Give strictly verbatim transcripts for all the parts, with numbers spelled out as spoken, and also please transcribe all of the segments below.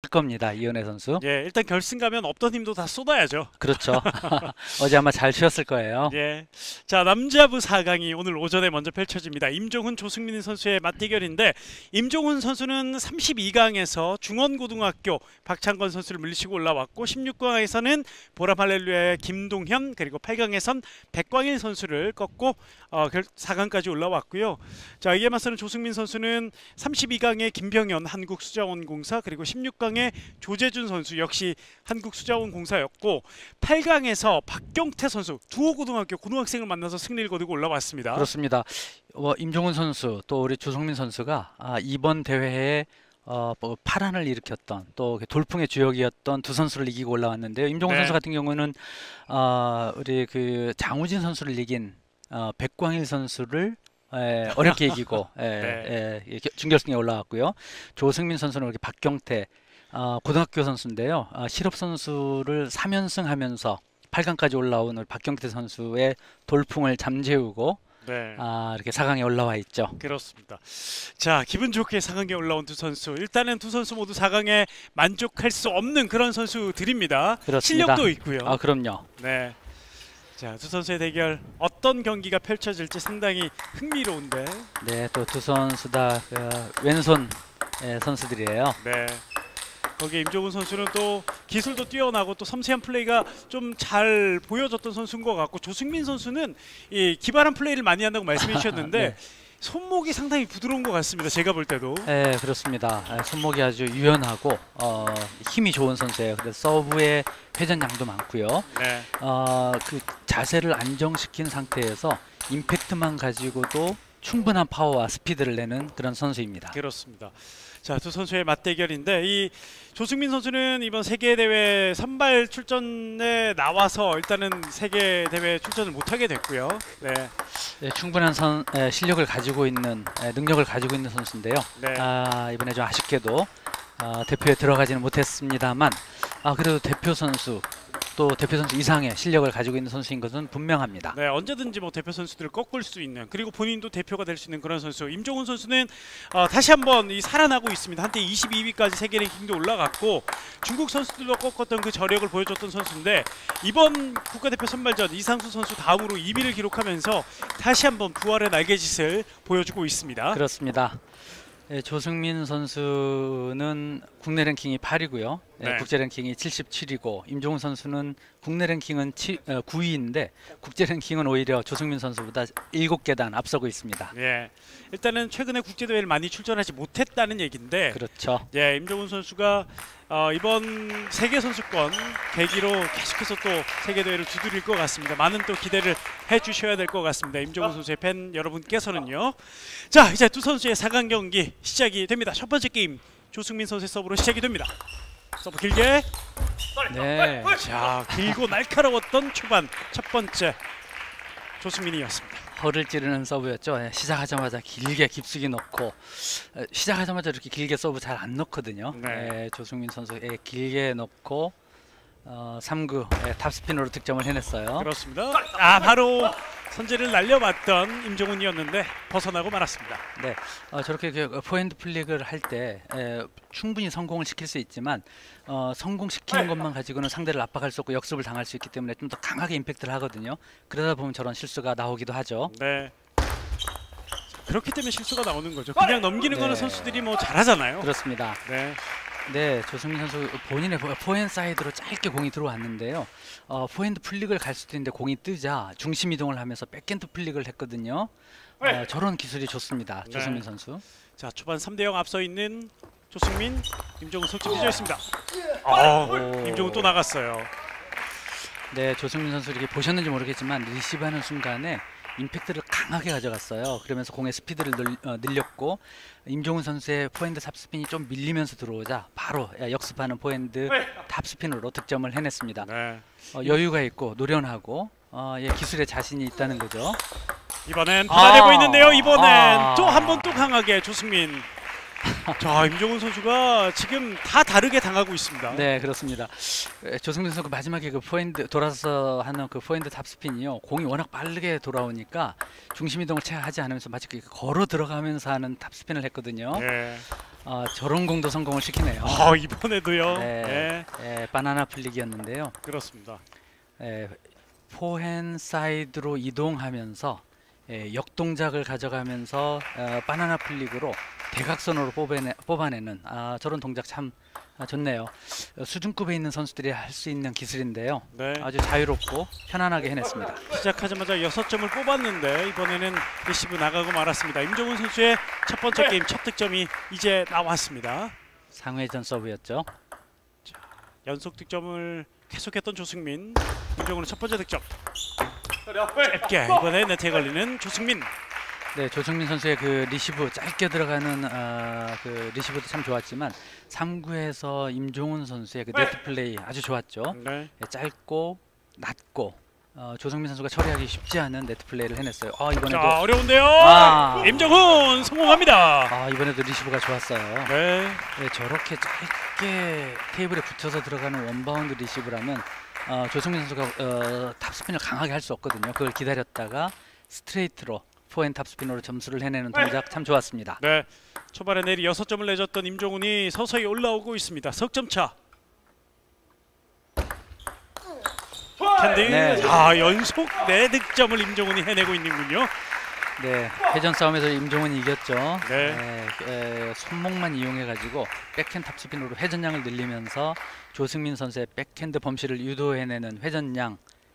겁니다. 이은혜 선수. 예, 일단 결승 가면 없던 힘도 다 쏟아야죠. 그렇죠. 어제 아마 잘 쉬었을 거예요. 예. 자, 남자부 사 강이 오늘 오전에 먼저 펼쳐집니다. 임종훈, 조승민 선수의 맞대결인데 임종훈 선수는 삼십이 강에서 중원고등학교 박창건 선수를 물리치고 올라왔고 십육 강에서는 보라말렐루야의 김동현 그리고 팔 강에선 백광일 선수를 꺾고 어, 사 강까지 올라왔고요. 자, 이에 맞서는 조승민 선수는 삼십이 강의 김병현 한국수자원공사 그리고 십육 강의 조재준 선수 역시 한국수자원공사였고 팔 강에서 박경태 선수 두호고등학교 고등학생을 만나서 승리를 거두고 올라왔습니다. 그렇습니다. 어, 임종훈 선수 또 우리 조승민 선수가 아, 이번 대회에 어, 뭐 파란을 일으켰던 또 돌풍의 주역이었던 두 선수를 이기고 올라왔는데요. 임종훈 네. 선수 같은 경우는 어, 우리 그 장우진 선수를 이긴 어, 백광일 선수를 에, 어렵게 이기고 에, 네. 에, 준결승에 올라왔고요. 조승민 선수는 이렇게 박경태 어, 고등학교 선수인데요. 어, 실업 선수를 삼 연승하면서 팔 강까지 올라온 우리 박경태 선수의 돌풍을 잠재우고 네. 아, 이렇게 사 강에 올라와 있죠. 그렇습니다. 자, 기분 좋게 사 강에 올라온 두 선수. 일단은 두 선수 모두 사 강에 만족할 수 없는 그런 선수들입니다. 그렇습니다. 실력도 있고요. 아, 그럼요. 네. 자, 두 선수의 대결 어떤 경기가 펼쳐질지 상당히 흥미로운데. 네, 또 두 선수 다 그, 왼손 예, 선수들이에요. 네. 거기에 임종훈 선수는 또 기술도 뛰어나고 또 섬세한 플레이가 좀 잘 보여줬던 선수인 것 같고 조승민 선수는 이 기발한 플레이를 많이 한다고 말씀해 주셨는데 네. 손목이 상당히 부드러운 것 같습니다. 제가 볼 때도. 네, 그렇습니다. 예, 손목이 아주 유연하고 어, 힘이 좋은 선수예요. 그래서 서브의 회전량도 많고요. 네. 어, 그 자세를 안정시킨 상태에서 임팩트만 가지고도 충분한 파워와 스피드를 내는 그런 선수입니다. 그렇습니다. 자, 두 선수의 맞대결인데 이 조승민 선수는 이번 세계 대회 선발 출전에 나와서 일단은 세계 대회 출전을 못하게 됐고요. 네. 네, 충분한 선, 에, 실력을 가지고 있는 에, 능력을 가지고 있는 선수인데요. 네. 아, 이번에 좀 아쉽게도 어, 대표에 들어가지는 못했습니다만 아, 그래도 대표 선수 또 대표 선수 이상의 실력을 가지고 있는 선수인 것은 분명합니다. 네, 언제든지 뭐 대표 선수들을 꺾을 수 있는 그리고 본인도 대표가 될 수 있는 그런 선수. 임종훈 선수는 어, 다시 한번 이 살아나고 있습니다. 한때 이십이 위까지 세계 랭킹도 올라갔고 중국 선수들도 꺾었던 그 저력을 보여줬던 선수인데 이번 국가대표 선발전 이상수 선수 다음으로 이 위를 기록하면서 다시 한번 부활의 날개짓을 보여주고 있습니다. 그렇습니다. 예, 조승민 선수는 국내 랭킹이 팔 위고요. 예, 네. 국제 랭킹이 칠십칠 위고 임종훈 선수는 국내 랭킹은 칠, 어, 구 위인데 국제 랭킹은 오히려 조승민 선수보다 일곱 계단 앞서고 있습니다. 예, 일단은 최근에 국제대회를 많이 출전하지 못했다는 얘기인데 그렇죠. 예, 임종훈 선수가 어, 이번 세계선수권 계기로 계속해서 또 세계대회를 두드릴 것 같습니다. 많은 또 기대를 해주셔야 될 것 같습니다. 임종훈 선수의 팬 여러분께서는요. 자, 이제 두 선수의 사 강 경기 시작이 됩니다. 첫 번째 게임 조승민 선수의 서브로 시작이 됩니다. 서브 길게. 네. 자, 길고 날카로웠던 초반 첫 번째 조승민이었습니다. 허를 찌르는 서브였죠. 예, 시작하자마자 길게 깊숙이 넣고 에, 시작하자마자 이렇게 길게 서브 잘 안 넣거든요. 네. 예, 조승민 선수 예, 길게 넣고 어, 삼 구 예, 탑스핀으로 득점을 해냈어요. 그렇습니다. 아, 바로 선제를 날려봤던 임종훈이었는데 벗어나고 말았습니다. 네, 어, 저렇게 그 포핸드 플릭을 할 때 충분히 성공을 시킬 수 있지만 어, 성공시키는 것만 가지고는 상대를 압박할 수 없고 역습을 당할 수 있기 때문에 좀 더 강하게 임팩트를 하거든요. 그러다 보면 저런 실수가 나오기도 하죠. 네. 그렇기 때문에 실수가 나오는 거죠. 그냥 넘기는 네. 거는 선수들이 뭐 잘하잖아요. 그렇습니다. 네. 네, 조승민 선수 본인의 포- 포핸드 사이드로 짧게 공이 들어왔는데요. 어, 포핸드 플릭을 갈 수도 있는데 공이 뜨자 중심 이동을 하면서 백핸드 플릭을 했거든요. 어, 저런 기술이 좋습니다. 조승민 네. 선수. 자, 초반 삼 대 영 앞서 있는 조승민, 임종훈 석점 뒤져 있습니다. 어, 오. 임종훈 또 나갔어요. 네, 조승민 선수 이렇게 보셨는지 모르겠지만 리시브하는 순간에 임팩트를 강하게 가져갔어요. 그러면서 공의 스피드를 늘, 어, 늘렸고 임종훈 선수의 포핸드 탑스핀이 좀 밀리면서 들어오자 바로 예, 역습하는 포핸드 탑스핀으로 득점을 해냈습니다. 네. 어, 여유가 있고 노련하고 어, 예, 기술에 자신이 있다는 거죠. 이번엔 받아내고 아. 있는데요. 이번엔 아. 또 한 번 또 강하게 조승민. 자, 임종훈 선수가 지금 다 다르게 당하고 있습니다. 네, 그렇습니다. 에, 조승민 선수 마지막에 그 포핸드 돌아서 하는 그 포핸드 탑스핀이요. 공이 워낙 빠르게 돌아오니까 중심 이동을 채 하지 않으면서 마치 그 걸어 들어가면서 하는 탑스핀을 했거든요. 네. 아, 저런 공도 성공을 시키네요. 어, 이번에도요. 네. 네, 예, 바나나 플릭이었는데요. 그렇습니다. 예, 포핸 사이드로 이동하면서 예, 역동작을 가져가면서 어, 바나나 플릭으로 대각선으로 뽑아내, 뽑아내는 아, 저런 동작 참 아, 좋네요. 어, 수준급에 있는 선수들이 할 수 있는 기술인데요. 네. 아주 자유롭고 편안하게 해냈습니다. 시작하자마자 여섯 점을 뽑았는데 이번에는 리시브 나가고 말았습니다. 임종훈 선수의 첫 번째 게임 첫 득점이 이제 나왔습니다. 상회전 서브였죠. 연속 득점을 계속했던 조승민. 임종훈의 첫 번째 득점. 짧게 이번에 네트에 걸리는 조승민. 네, 조승민 선수의 그 리시브 짧게 들어가는 어, 그 리시브도 참 좋았지만 삼 구에서 임종훈 선수의 그 네트 플레이 아주 좋았죠. 네. 예, 짧고 낮고 어, 조승민 선수가 처리하기 쉽지 않은 네트 플레이를 해냈어요. 아, 이번에도 자, 어려운데요. 아. 임종훈 성공합니다. 아, 이번에도 리시브가 좋았어요. 네. 예, 저렇게 짧게 테이블에 붙여서 들어가는 원바운드 리시브라면 어, 조승민 선수가 어, 탑스핀을 강하게 할 수 없거든요. 그걸 기다렸다가 스트레이트로 포핸드 탑스핀으로 점수를 해내는 동작 참 좋았습니다. 네. 초반에 내리 여섯 점을 내줬던 임종훈이 서서히 올라오고 있습니다. 석점 차. 캔디. 네. 아, 연속 네 득점을 임종훈이 해내고 있는군요. 네, 회전 싸움에서 임종훈이 이겼죠. 네. 에, 에, 손목만 이용해가지고 백핸드 탑스핀으로 회전량을 늘리면서 조승민 선수의 백핸드 범실을 유도해내는 회전량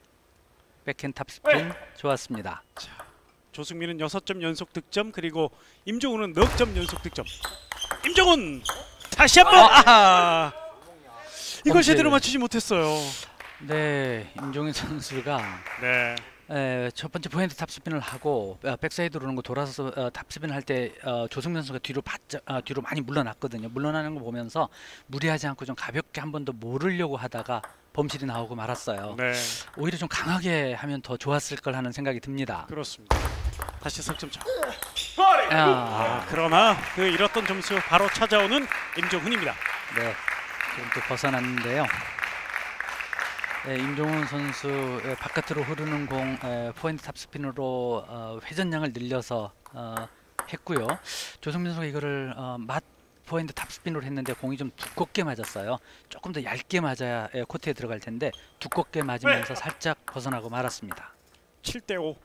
백핸드 탑스핀 좋았습니다. 조승민은 여섯 점 연속 득점, 그리고 임종훈은 넉 점 연속 득점. 임종훈 다시 한번 아! 이걸 범실. 제대로 맞추지 못했어요. 네, 임종훈 선수가 네. 에, 첫 번째 포핸드 탑스핀을 하고 어, 백사이드로 오는 거 돌아서 어, 탑스핀을 할 때 어, 조승민 선수가 뒤로 바짝, 어, 뒤로 많이 물러났거든요. 물러나는 거 보면서 무리하지 않고 좀 가볍게 한 번 더 모르려고 하다가 범실이 나오고 말았어요. 네. 오히려 좀 강하게 하면 더 좋았을 걸 하는 생각이 듭니다. 그렇습니다. 다시 석점 차. 아, 아, 그러나 그 잃었던 점수 바로 찾아오는 임종훈입니다. 네, 지금 또 벗어났는데요. 네, 임종훈 선수 예, 바깥으로 흐르는 공 에, 포핸드 탑스핀으로 어, 회전량을 늘려서 어, 했고요. 조승민 선수가 이거를 어, 맞 포핸드 탑스핀으로 했는데 공이 좀 두껍게 맞았어요. 조금 더 얇게 맞아야 예, 코트에 들어갈 텐데 두껍게 맞으면서 살짝 벗어나고 말았습니다. 칠 대 오.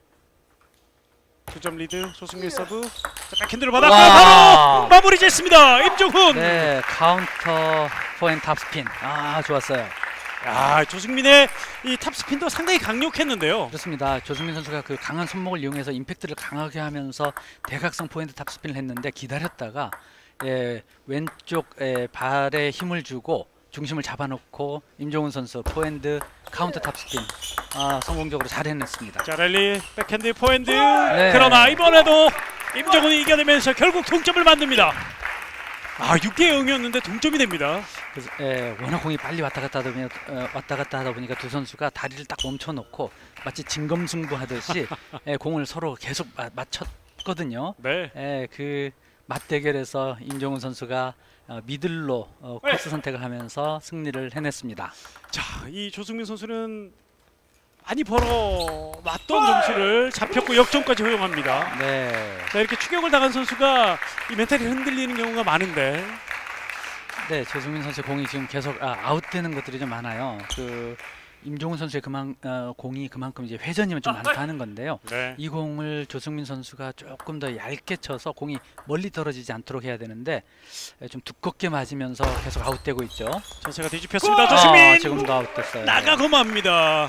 두 점 리드. 조승민 서브. 자, 백핸드를 받았고 와. 바로 마무리 짓습니다. 임종훈. 네, 카운터 포핸드 탑스핀. 아, 좋았어요. 아, 조승민의 이 탑스핀도 상당히 강력했는데요. 그렇습니다. 조승민 선수가 그 강한 손목을 이용해서 임팩트를 강하게 하면서 대각선 포핸드 탑스핀을 했는데 기다렸다가 예, 왼쪽 예, 발에 힘을 주고 중심을 잡아놓고 임종훈 선수 포핸드 카운터 탑스핀 아, 성공적으로 잘 해냈습니다. 자, 랠리 백핸드 포핸드. 네. 그러나 이번에도 임종훈이 이겨내면서 결국 동점을 만듭니다. 아, 육 대 영이었는데 동점이 됩니다. 그래서 예, 워낙 공이 빨리 왔다 갔다 하다 보니까, 어, 왔다 갔다 하다 보니까 두 선수가 다리를 딱 멈춰놓고 마치 진검승부하듯이 예, 공을 서로 계속 마, 맞췄거든요. 네. 예, 그 맞대결에서 임종훈 선수가 어, 미들로 어, 코스 선택을 하면서 승리를 해냈습니다. 자, 이 조승민 선수는 많이 벌어 놨던 점수를 잡혔고 역전까지 허용합니다. 네, 자, 이렇게 추격을 당한 선수가 이 멘탈이 흔들리는 경우가 많은데. 네, 조승민 선수의 공이 지금 계속 아, 아웃되는 것들이 좀 많아요. 그 임종훈 선수의 그만 어, 공이 그만큼 이제 회전이면 좀 많다는 건데요. 네. 이 공을 조승민 선수가 조금 더 얇게 쳐서 공이 멀리 떨어지지 않도록 해야 되는데 에, 좀 두껍게 맞으면서 계속 아웃되고 있죠. 자세가 뒤집혔습니다. 조승민 아, 지금도 아웃됐어요. 나가고 맙니다.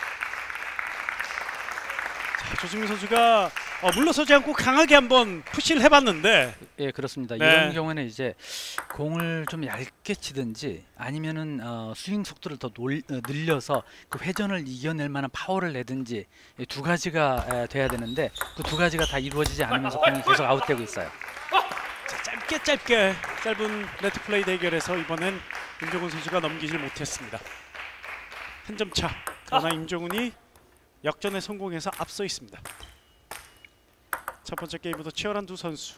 자, 조승민 선수가 어, 물러서지 않고 강하게 한번 푸시를 해봤는데. 예, 그렇습니다. 네. 이런 경우에는 이제 공을 좀 얇게 치든지 아니면은 어, 스윙 속도를 더 놀, 어, 늘려서 그 회전을 이겨낼 만한 파워를 내든지 이 두 가지가 에, 돼야 되는데 그 두 가지가 다 이루어지지 않으면서 공이 계속 아웃되고 있어요. 자, 짧게 짧게 짧은 네트 플레이 대결에서 이번엔 임종훈 선수가 넘기질 못했습니다. 한 점 차. 그러나 임종훈이 역전에 성공해서 앞서 있습니다. 첫 번째 게임부터 치열한 두 선수.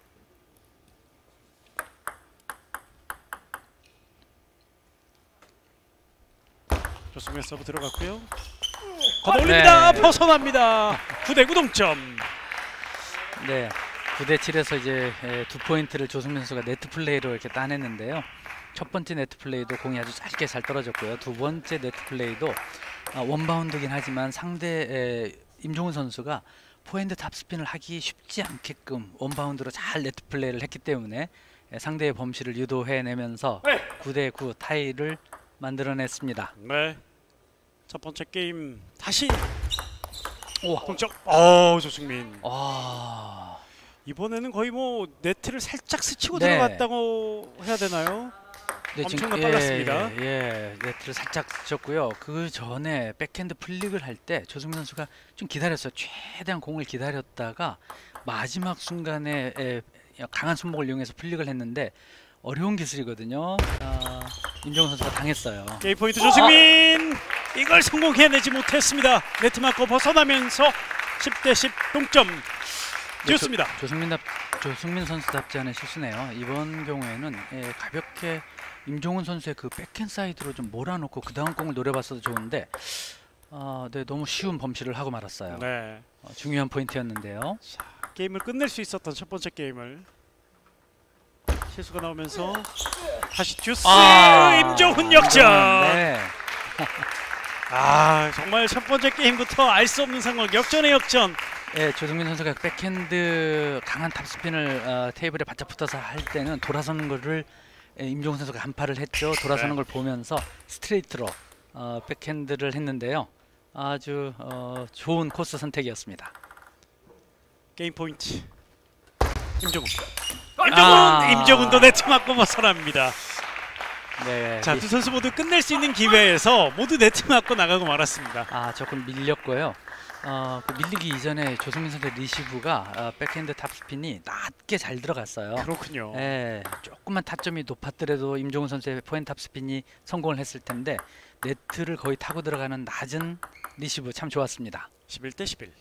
조승민 서브 들어갔고요. 걷어올립니다. 네. 벗어납니다. 구 대 구 동점. 네, 구 대 칠에서 이제 에, 두 포인트를 조승민 선수가 네트 플레이로 이렇게 따냈는데요. 첫 번째 네트 플레이도 공이 아주 짧게 잘 떨어졌고요. 두 번째 네트 플레이도 아, 원바운드긴 하지만 상대 에, 임종훈 선수가 포핸드 탑스핀을 하기 쉽지 않게끔 원바운드로 잘 네트 플레이를 했기 때문에 에, 상대의 범실을 유도해내면서 네. 구 대 구 타이를 만들어냈습니다. 네. 첫 번째 게임 다시 우와. 동점. 어, 조승민. 아, 이번에는 거의 뭐 네트를 살짝 스치고 네. 들어갔다고 해야 되나요? 네, 엄청나 예, 빨랐습니다. 예, 네트를 살짝 스쳤고요. 그 전에 백핸드 플릭을 할 때 조승민 선수가 좀 기다렸어요. 최대한 공을 기다렸다가 마지막 순간에 에, 강한 손목을 이용해서 플릭을 했는데 어려운 기술이거든요. 아, 임종훈 선수가 당했어요. 게임 포인트 조승민. 이걸 성공해내지 못했습니다. 네트 맞고 벗어나면서 십 대 십 동점. 네, 좋습니다. 조, 조승민 답, 조승민 선수답지 않은 실수네요. 이번 경우에는 예, 가볍게 임종훈 선수의 그 백핸드 사이드로 좀 몰아놓고 그 다음 공을 노려봤어도 좋은데, 아, 네, 너무 쉬운 범실을 하고 말았어요. 네. 어, 중요한 포인트였는데요. 자, 게임을 끝낼 수 있었던 첫 번째 게임을 실수가 나오면서 다시 듀스. 아, 임종훈 역전. 네. 아, 정말 첫 번째 게임부터 알 수 없는 상황. 역전의 역전. 예, 조승민 선수가 백핸드 강한 탑스핀을 어, 테이블에 바짝 붙어서 할 때는 돌아서는 거를 예, 임종훈 선수가 간파를 했죠. 돌아서는 네. 걸 보면서 스트레이트로 어, 백핸드를 했는데요. 아주 어, 좋은 코스 선택이었습니다. 게임 포인트. 임종훈. 임종훈. 아. 임종훈도 네트 맞고 벗어납니다. 네, 자, 미- 두 선수 모두 끝낼 수 있는 기회에서 모두 네트 맞고 나가고 말았습니다. 아, 조금 밀렸고요. 어, 그 밀리기 이전에 조승민 선수의 리시브가 어, 백핸드 탑스핀이 낮게 잘 들어갔어요. 그렇군요. 예, 조금만 타점이 높았더라도 임종훈 선수의 포핸드 탑스핀이 성공을 했을 텐데 네트를 거의 타고 들어가는 낮은 리시브 참 좋았습니다. 십일 대 십일.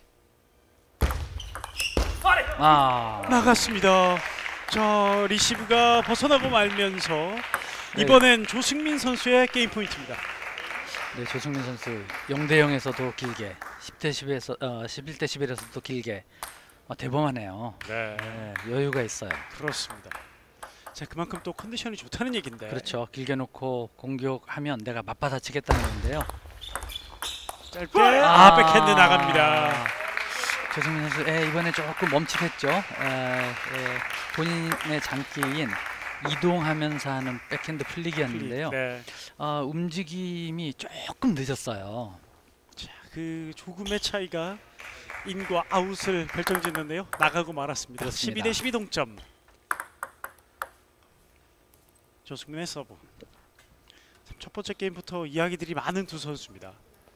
아, 나갔습니다. 자, 리시브가 벗어나고 말면서 네. 이번엔 조승민 선수의 게임 포인트입니다. 네, 조승민 선수 영 대 영에서도 길게, 십 대 십에서 어, 십일 대 십일에서도 길게 어, 대범하네요. 네, 네, 여유가 있어요. 그렇습니다. 자, 그만큼 또 컨디션이 좋다는 얘긴데. 그렇죠. 길게 놓고 공격하면 내가 맞받아치겠다는 건데요. 짧게 아, 백핸드 나갑니다. 조승민 선수 에, 이번에 조금 멈칫했죠. 에, 에, 본인의 장기인 이동하면서 하는 백핸드 플릭이었는데요. 네. 아, 움직임이 조금 늦었어요. 자, 그 조금의 차이가 인과 아웃을 결정짓는데요. 나가고 말았습니다. 그렇습니다. 십이 대 십이 동점. 조승민의 서브. 첫 번째 게임부터 이야기들이 많은 두 선수입니다.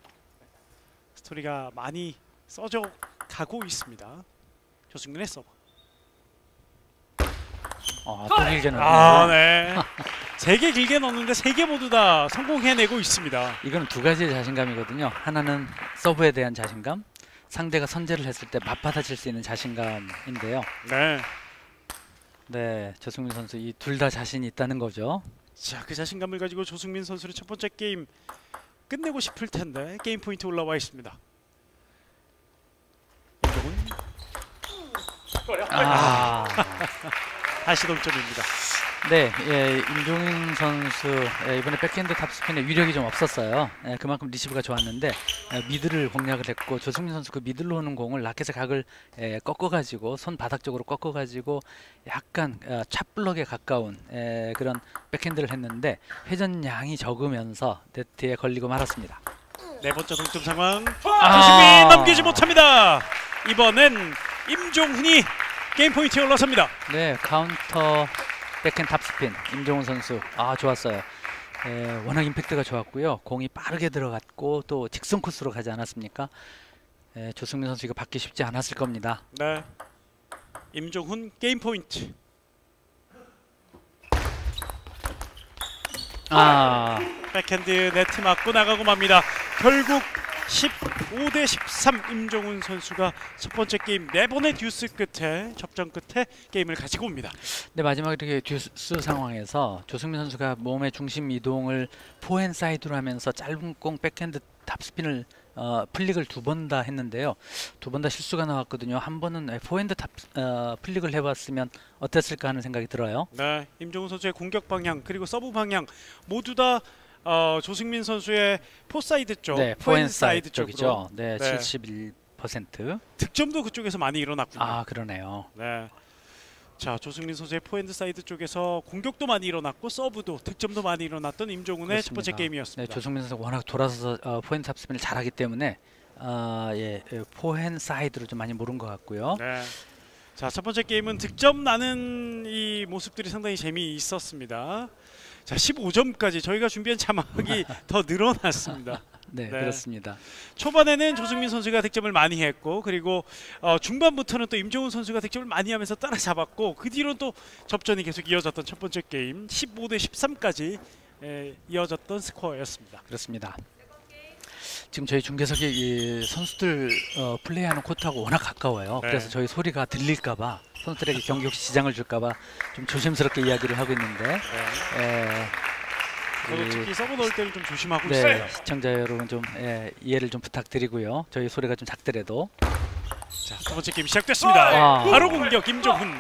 스토리가 많이 써져 가고 있습니다. 조승민의 서브. 아, 또 길게 넣네요. 아, 네. 세 개 길게 넣었는데 세 개 모두 다 성공해내고 있습니다. 이거는 두 가지의 자신감이거든요. 하나는 서브에 대한 자신감, 상대가 선제를 했을 때 맞받아칠 수 있는 자신감인데요. 네. 네, 조승민 선수 이 둘 다 자신이 있다는 거죠. 자, 그 자신감을 가지고 조승민 선수는 첫 번째 게임 끝내고 싶을 텐데 게임 포인트 올라와 있습니다. 임종훈 아, 다시 동점입니다. 네, 예, 임종인 선수 예, 이번에 백핸드 탑스핀에 위력이 좀 없었어요. 예, 그만큼 리시브가 좋았는데 예, 미드를 공략을 했고 조승민 선수 그 미들로 오는 공을 라켓의 각을 예, 꺾어가지고 손 바닥 쪽으로 꺾어가지고 약간 어, 찹블럭에 가까운 예, 그런 백핸드를 했는데 회전량이 적으면서 네트에 걸리고 말았습니다. 네 번째 동점 상황. 아. 조승민 넘기지 못합니다. 이번엔 임종훈이 게임 포인트에 올라섭니다. 네, 카운터 백핸드 탑스핀 임종훈 선수 아 좋았어요. 에, 워낙 임팩트가 좋았고요. 공이 빠르게 들어갔고 또 직선 코스로 가지 않았습니까? 에, 조승민 선수 이거 받기 쉽지 않았을 겁니다. 네. 임종훈 게임 포인트. 아, 백핸드 네트 맞고 나가고 맙니다. 결국 십오 대 십삼 임종훈 선수가 첫 번째 게임 네 번의 듀스 끝에 접전 끝에 게임을 가지고 옵니다. 근데 마지막에 이렇게 듀스 상황에서 조승민 선수가 몸의 중심 이동을 포핸드 사이드로 하면서 짧은 공 백핸드 탑스핀을 어, 플릭을 두 번 다 했는데요. 두 번 다 실수가 나왔거든요. 한 번은 포핸드 탑 어, 플릭을 해봤으면 어땠을까 하는 생각이 들어요. 네, 임종훈 선수의 공격 방향 그리고 서브 방향 모두 다 어, 조승민 선수의 포사이드 쪽, 네, 포핸드 포핸드 사이드 사이드 쪽으로 쪽이죠. 네, 네. 칠십일 퍼센트. 득점도 그쪽에서 많이 일어났군요. 아, 그러네요. 네. 자, 조승민 선수의 포핸드 사이드 쪽에서 공격도 많이 일어났고 서브도 득점도 많이 일어났던 임종훈의 첫 번째 그렇습니다. 게임이었습니다. 네, 조승민 선수가 워낙 돌아서서 어, 포핸드 탑스핀을 잘하기 때문에 어, 예, 예, 포핸드 사이드로 좀 많이 모른 것 같고요. 네. 자, 첫 번째 게임은 득점 나는 이 모습들이 상당히 재미있었습니다. 자, 십오 점까지 저희가 준비한 자막이 더 늘어났습니다. 네, 네. 그렇습니다. 초반에는 조승민 선수가 득점을 많이 했고 그리고 어, 중반부터는 또 임종훈 선수가 득점을 많이 하면서 따라잡았고 그 뒤로는 또 접전이 계속 이어졌던 첫 번째 게임 십오 대 십삼까지 에, 이어졌던 스코어였습니다. 그렇습니다. 지금 저희 중계석이 이 선수들 어, 플레이하는 코트하고 워낙 가까워요. 네. 그래서 저희 소리가 들릴까봐 선수들에게 경기 혹시 지장을 줄까봐 좀 조심스럽게 이야기를 하고 있는데 네. 에, 저도 이- 특히 서브 넣을 때는 좀 조심하고 네, 있어요. 시청자 여러분 좀 예, 이해를 좀 부탁드리고요. 저희 소리가 좀 작더라도 자, 두 번째 게임 시작됐습니다. 와. 바로 공격 임종훈.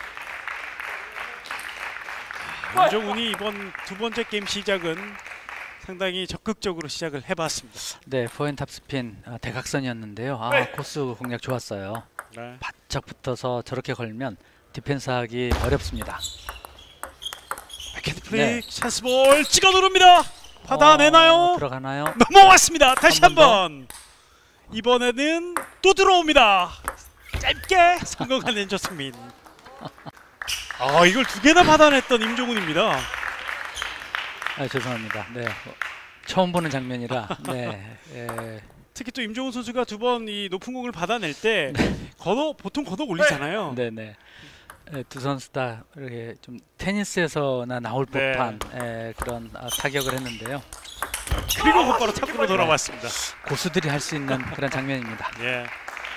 아, 임종훈이 이번 두 번째 게임 시작은 상당히 적극적으로 시작을 해봤습니다. 네, 포핸드 탑스핀 아, 대각선이었는데요. 아, 코스 공략 좋았어요. 네. 바짝 붙어서 저렇게 걸면 디펜스하기 어렵습니다. 백핸드 플릭 네. 찬스볼 찍어 누릅니다. 받아내나요? 어, 들어가나요? 넘어왔습니다. 다시 한 번 한번. 이번에는 또 들어옵니다. 짧게 성공하는 조승민. 아, 이걸 두 개나 받아냈던 임종훈입니다. 아, 죄송합니다. 네, 어, 처음 보는 장면이라 네, 예, 특히 또 임종훈 선수가 두 번 이 높은 공을 받아낼 때 걷어 보통 걷어 올리잖아요. 네, 네. 예, 두 선수 다 이렇게 좀 테니스에서나 나올 네. 법한 예, 그런 아, 타격을 했는데요. 그리고 곧바로 탑으로 돌아왔습니다. 고수들이 할 수 있는 그런 장면입니다. 예.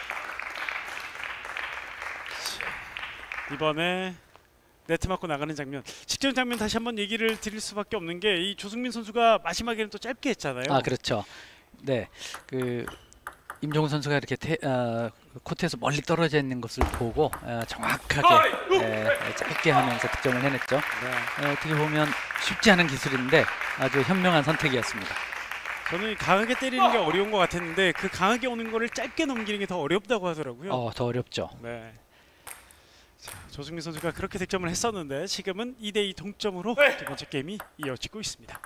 이번에 네트 맞고 나가는 장면. 직전 장면 다시 한번 얘기를 드릴 수밖에 없는 게 이 조승민 선수가 마지막에는 또 짧게 했잖아요. 아, 그렇죠. 네, 그 임종훈 선수가 이렇게 테, 어, 코트에서 멀리 떨어져 있는 것을 보고 어, 정확하게 에, 짧게 하면서 득점을 해냈죠. 네. 어, 어떻게 보면 쉽지 않은 기술인데 아주 현명한 선택이었습니다. 저는 강하게 때리는 게 어려운 것 같았는데 그 강하게 오는 거를 짧게 넘기는 게 더 어렵다고 하더라고요. 어, 더 어렵죠. 네. 자, 조승민 선수가 그렇게 득점을 했었는데 지금은 이 대 이 동점으로 두 번째 게임이 이어지고 있습니다.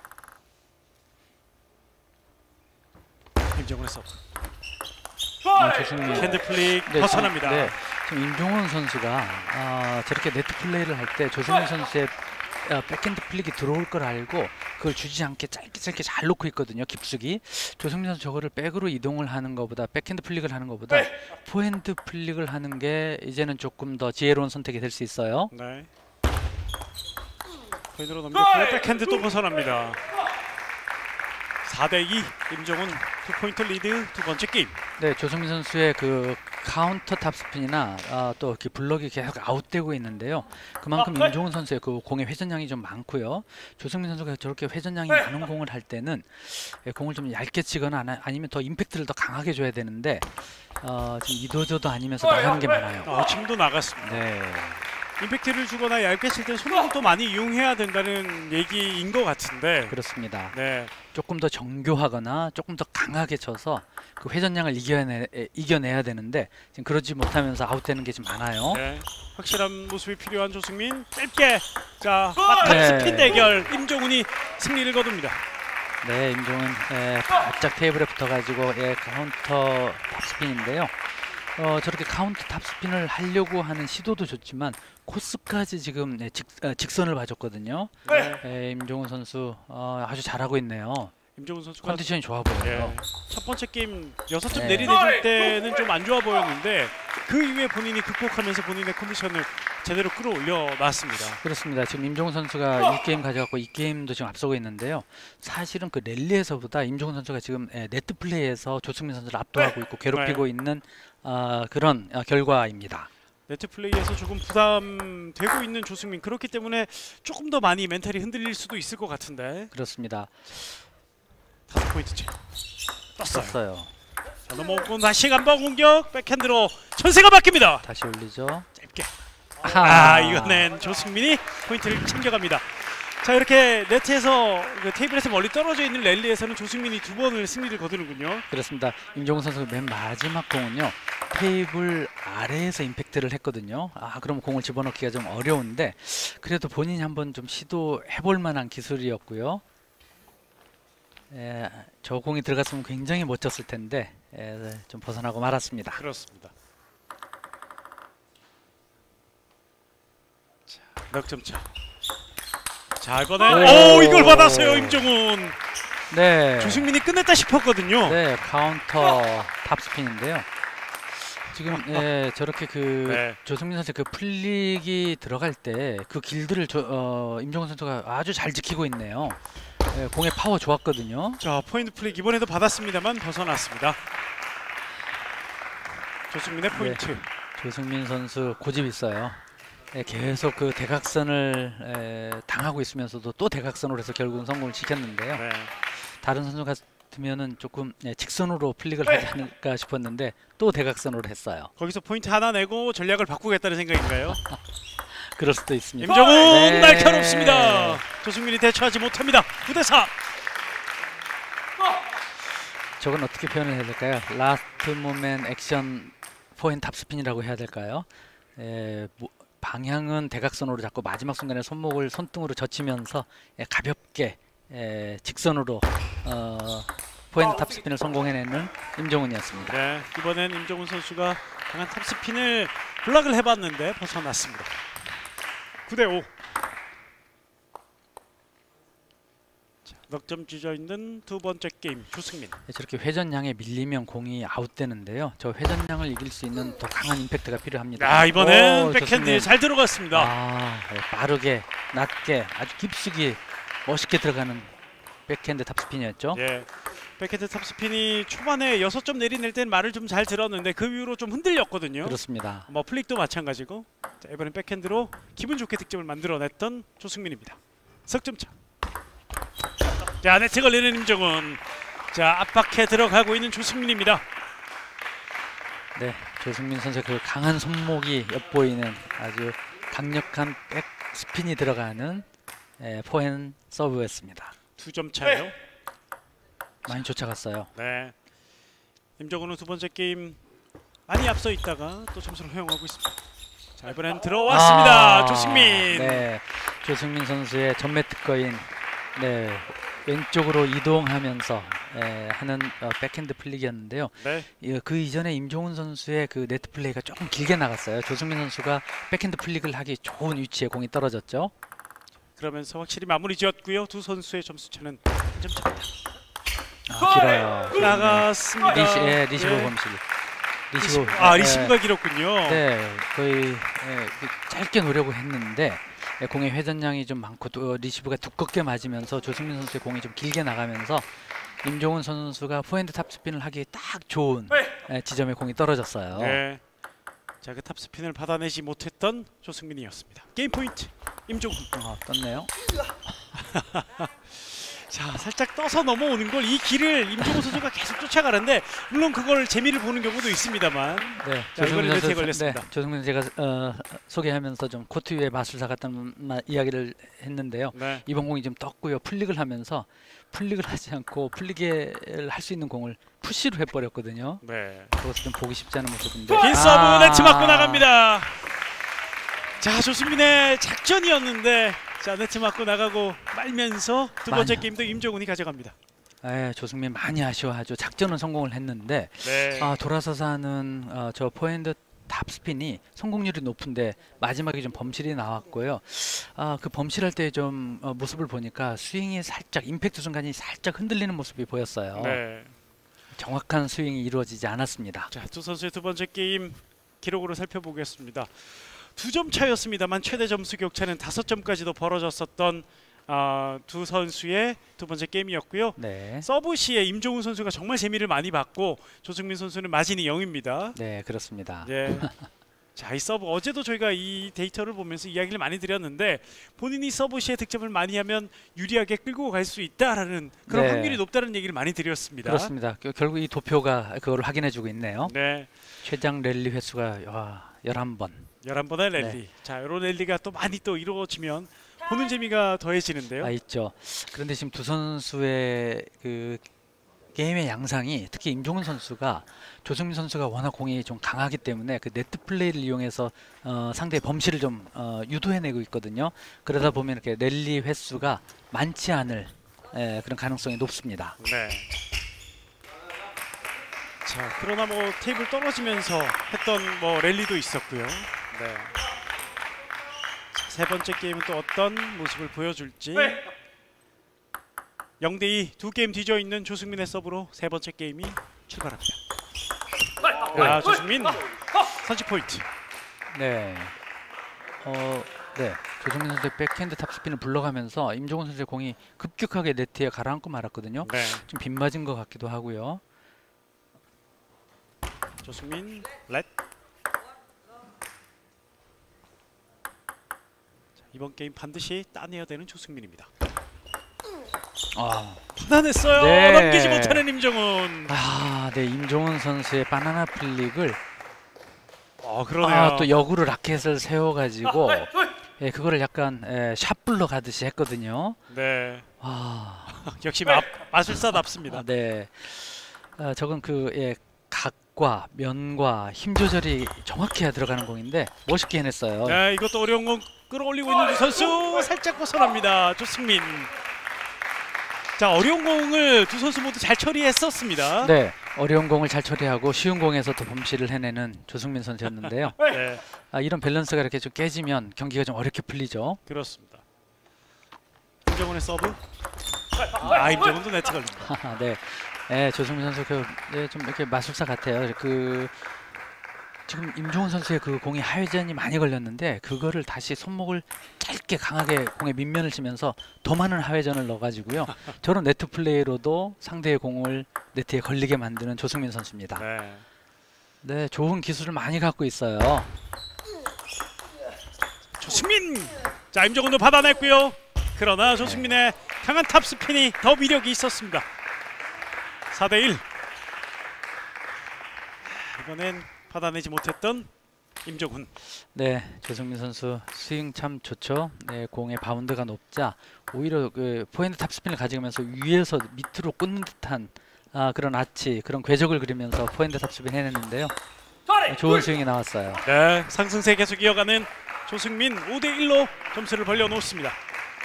임종훈의 서브. 아, 조승민. 핸드 플릭 네, 벗어납니다. 지금, 네, 지금 임종훈 선수가 아, 저렇게 네트 플레이를 할 때 조승민 선수의 아, 백핸드 플릭이 들어올 걸 알고 그걸 주지 않게 짧게 짧게 잘 놓고 있거든요. 깊숙이. 조승민 선수 저거를 백으로 이동을 하는 것보다 백핸드 플릭을 하는 것보다 포핸드 플릭을 하는 게 이제는 조금 더 지혜로운 선택이 될 수 있어요. 네. 포인트로 넘겼고 백핸드 또 벗어납니다. 사 대 이 임종훈 두 포인트 리드 두 번째 게임. 네, 조승민 선수의 그 카운터 탑스핀이나 아, 또 이렇게 블럭이 계속 아웃되고 있는데요. 그만큼 임종훈 선수의 그 공의 회전량이 좀 많고요. 조승민 선수가 저렇게 회전량이 많은 공을 할 때는 예, 공을 좀 얇게 치거나 아나- 아니면 더 임팩트를 더 강하게 줘야 되는데 어, 지금 이도저도 아니면서 나가는 게 많아요. 어, 지금도 나갔습니다. 네, 임팩트를 주거나 얇게 칠 때 손목을 또 많이 이용해야 된다는 얘기인 것 같은데. 그렇습니다. 네. 조금 더 정교하거나 조금 더 강하게 쳐서 그 회전량을 이겨내, 에, 이겨내야 되는데 지금 그러지 못하면서 아웃되는 게 좀 많아요. 네. 확실한 모습이 필요한 조승민. 짧게. 자, 맞탑 네. 스핀 대결. 임종훈이 승리를 거둡니다. 네, 임종은 에, 바짝 테이블에 붙어가지고 예, 카운터 탑스핀인데요. 어, 저렇게 카운터 탑스핀을 하려고 하는 시도도 좋지만 코스까지 지금 네, 직, 어, 직선을 봐줬거든요. 네. 에, 임종훈 선수 어, 아주 잘하고 있네요. 임종훈 선수가 컨디션이 좋아 보여요. 예. 첫 번째 게임 여섯 점 네. 내리내줄 때는 좀 안 좋아 보였는데 그 이후에 본인이 극복하면서 본인의 컨디션을 제대로 끌어올려 놨습니다. 그렇습니다. 지금 임종훈 선수가 일 게임 가져갔고 이 게임도 지금 앞서고 있는데요. 사실은 그 랠리에서보다 임종훈 선수가 지금 에, 네트 플레이에서 조승민 선수를 압도하고 있고 괴롭히고 있는 어, 그런 어, 결과입니다. 네트 플레이에서 조금 부담되고 있는 조승민. 그렇기 때문에 조금 더 많이 멘탈이 흔들릴 수도 있을 것 같은데. 그렇습니다. 다섯 포인트 째 떴어요. 떴어요. 자, 넘어오고 다시 간방 공격 백핸드로 천세가 바뀝니다. 다시 올리죠. 짧게. 아하. 아, 이거는 조승민이 포인트를 챙겨갑니다. 자, 이렇게 네트에서 그 테이블에서 멀리 떨어져 있는 랠리에서는 조승민이 두 번을 승리를 거두는군요. 그렇습니다. 임종훈 선수 맨 마지막 공은요. 테이블 아래에서 임팩트를 했거든요. 아, 그럼 공을 집어넣기가 좀 어려운데 그래도 본인이 한번 좀 시도해볼 만한 기술이었고요. 에, 저 공이 들어갔으면 굉장히 멋졌을 텐데 에, 좀 벗어나고 말았습니다. 그렇습니다. 자, 넉 점 차. 자, 이번에 오. 오, 이걸 받았어요, 임종훈. 네. 조승민이 끝냈다 싶었거든요. 네, 카운터 탑스핀인데요. 지금 예, 저렇게 그 네. 조승민 선수 그 플릭이 들어갈 때 그 길들을 저, 어, 임종훈 선수가 아주 잘 지키고 있네요. 예, 공의 파워 좋았거든요. 자, 포인트 플레이 이번에도 받았습니다만 벗어났습니다. 조승민의 포인트. 조승민 선수 고집 있어요. 예, 계속 그 대각선을 에, 당하고 있으면서도 또 대각선으로 해서 결국은 성공을 시켰는데요. 네. 다른 선수 같으면은 조금 예, 직선으로 플릭을 하지 않을까 싶었는데 또 대각선으로 했어요. 거기서 포인트 하나 내고 전략을 바꾸겠다는 생각인가요? 그럴 수도 있습니다. 임종훈 네. 날카롭습니다. 조승민이 대처하지 못합니다. 구 대 사. 저건 어떻게 표현을 해야 될까요? 라스트 모멘 액션 포핸드 탑스핀이라고 해야 될까요? 에, 뭐, 방향은 대각선으로 잡고 마지막 순간에 손목을 손등으로 젖히면서 예, 가볍게 예, 직선으로 어, 포핸드 탑스핀을 성공해내는 임종훈이었습니다. 네, 이번엔 임종훈 선수가 강한 탑스핀을 블락을 해봤는데 벗어났습니다. 구 대 오. 자, 넉점 쥐져 있는 두 번째 게임 조승민. 예, 저렇게 회전량에 밀리면 공이 아웃되는데요. 저 회전량을 이길 수 있는 더 강한 임팩트가 필요합니다. 아, 이번엔 오, 백핸드 조승민. 잘 들어갔습니다. 아, 예, 빠르게 낮게 아주 깊숙이 멋있게 들어가는 백핸드 탑스핀이었죠. 예. 백핸드 탑스핀이 초반에 여섯 점 내리낼 땐 말을 좀 잘 들었는데 그 이후로 좀 흔들렸거든요. 그렇습니다. 뭐 플릭도 마찬가지고. 자, 이번엔 백핸드로 기분 좋게 득점을 만들어냈던 조승민입니다. 석점 차. 자, 네트 걸리는 임종훈. 자, 압박해 들어가고 있는 조승민입니다. 네, 조승민 선수의 그 강한 손목이 엿보이는 아주 강력한 백 스핀이 들어가는 예, 포핸드 서브였습니다. 두 점 차예요. 많이 쫓아갔어요. 네. 임종훈은 두 번째 게임 많이 앞서 있다가 또 점수를 허용하고 있습니다. 자, 이번엔 들어왔습니다. 아, 조승민. 네, 조승민 선수의 전매 특허인 네, 왼쪽으로 이동하면서 예, 하는 어, 백핸드 플릭이었는데요. 네. 예, 그 이전에 임종훈 선수의 그 네트 플레이가 조금 길게 나갔어요. 조승민 선수가 백핸드 플릭을 하기 좋은 위치에 공이 떨어졌죠. 그러면서 확실히 마무리 지었고요. 두 선수의 점수 차는 한 점 차입니다. 아, 길어요. 나갔습니다. 리시, 예, 리시브 예. 범실. 리시브. 아, 예, 리시브가 길었군요. 네, 거의 예, 짧게 놓으려고 했는데 예, 공의 회전량이 좀 많고 또 리시브가 두껍게 맞으면서 조승민 선수의 공이 좀 길게 나가면서 임종훈 선수가 포핸드 탑스핀을 하기에 딱 좋은 예, 지점에 공이 떨어졌어요. 네. 자, 그 탑스핀을 받아내지 못했던 조승민이었습니다. 게임 포인트 임종훈. 어, 떴네요. 자, 살짝 떠서 넘어오는 걸 이 길을 임종훈 선수가 계속 쫓아가는데 물론 그걸 재미를 보는 경우도 있습니다만. 네, 자, 이번에 네트에 선수, 걸렸습니다. 네, 조승민 제가 어, 소개하면서 좀 코트 위에 마술사 같다는 마, 이야기를 했는데요. 네. 이번 공이 좀 떴고요. 플릭을 하면서 플릭을 하지 않고 플릭을 할 수 있는 공을 푸시로 해버렸거든요. 네. 그것도 좀 보기 쉽지 않은 모습인데. 빈 서브 네트 맞고 나갑니다. 자, 조승민의 작전이었는데 자, 네트 맞고 나가고 말면서 두 번째 많이- 게임도 임종훈이 가져갑니다. 에, 조승민 많이 아쉬워하죠. 작전은 성공을 했는데 네. 아, 돌아서서 하는 어, 저 포핸드 탑스핀이 성공률이 높은데 마지막에 좀 범실이 나왔고요. 아, 그 범실할 때 좀 어, 모습을 보니까 스윙이 살짝 임팩트 순간이 살짝 흔들리는 모습이 보였어요. 네. 정확한 스윙이 이루어지지 않았습니다. 자, 두 선수의 두 번째 게임 기록으로 살펴보겠습니다. 두 점 차였습니다만 최대 점수 격차는 다섯 점까지도 벌어졌었던 어, 두 선수의 두 번째 게임이었고요. 네, 서브 시에 임종훈 선수가 정말 재미를 많이 봤고 조승민 선수는 마진이 영입니다. 네 그렇습니다. 예. 자, 이 서브 어제도 저희가 이 데이터를 보면서 이야기를 많이 드렸는데 본인이 서브 시에 득점을 많이 하면 유리하게 끌고 갈 수 있다라는 그런 네. 확률이 높다는 얘기를 많이 드렸습니다. 그렇습니다. 겨- 결국 이 도표가 그걸 확인해주고 있네요. 네, 최장 랠리 횟수가 와, 열한 번. 열한 번의 랠리. 네. 자, 이런 랠리가 또 많이 또 이루어지면 보는 재미가 더해지는데요. 아 있죠. 그런데 지금 두 선수의 그 게임의 양상이 특히 임종훈 선수가 조승민 선수가 워낙 공이 좀 강하기 때문에 그 네트 플레이를 이용해서 어, 상대의 범실을 좀 어, 유도해내고 있거든요. 그러다 보면 이렇게 랠리 횟수가 많지 않을 에, 그런 가능성이 높습니다. 네. 자, 그러나 뭐 테이블 떨어지면서 했던 뭐 랠리도 있었고요. 네. 자, 세 번째 게임은 또 어떤 모습을 보여줄지. 영 대 이 두 게임 뒤져 있는 조승민의 서브로 세 번째 게임이 출발합니다. 아, 조승민 선취 포인트. 네. 어, 네. 조승민 선수의 백핸드 탑스핀을 불러가면서 임종훈 선수의 공이 급격하게 네트에 가라앉고 말았거든요. 네. 좀 빗맞은 것 같기도 하고요. 조승민 렛. 자, 이번 게임 반드시 따내야 되는 조승민입니다. 아, 편안했어요. 네. 넘기지 못하는 임정훈. 아, 네. 임종훈 선수의 바나나 플릭을 어, 그러네요. 아, 또 역으로 라켓을 세워가지고 예, 그거를 약간 예, 샷불러 가듯이 했거든요. 네. 와, 역시 마, 마술사답습니다. 아, 네. 아, 저건 그 예, 각과 면과 힘 조절이 정확히 해야 들어가는 공인데 멋있게 해냈어요. 네, 이것도 어려운 공 끌어올리고 있는 두 선수 살짝 벗어납니다. 조승민. 자, 어려운 공을 두 선수 모두 잘 처리했었습니다. 네, 어려운 공을 잘 처리하고 쉬운 공에서 또 범실을 해내는 조승민 선수였는데요. 네, 아, 이런 밸런스가 이렇게 좀 깨지면 경기가 좀 어렵게 풀리죠. 그렇습니다. 임정훈의 서브. 아, 임정훈도 네트 걸립니다. 하하, 네, 네, 조승민 선수 그, 네, 좀 이렇게 마술사 같아요. 그 지금 임종훈 선수의 그 공이 하회전이 많이 걸렸는데 그거를 다시 손목을 짧게 강하게 공에 밑면을 치면서 더 많은 하회전을 넣어가지고요. 저런 네트 플레이로도 상대의 공을 네트에 걸리게 만드는 조승민 선수입니다. 네. 네, 좋은 기술을 많이 갖고 있어요. 조승민. 자, 임정훈도 받아냈고요. 그러나 조승민의 강한 탑스핀이 더 위력이 있었습니다. 사 대 일. 이번엔 받아내지 못했던 임정훈. 네, 조승민 선수 스윙 참 좋죠. 네, 공의 바운드가 높자 오히려 그 포핸드 탑스핀을 가져가면서 위에서 밑으로 꽂는 듯한 아, 그런 아치, 그런 궤적을 그리면서 포핸드 탑스핀 해냈는데요. 네, 좋은 스윙이 나왔어요. 네, 상승세 계속 이어가는 조승민 오 대 일로 점수를 벌려놓습니다.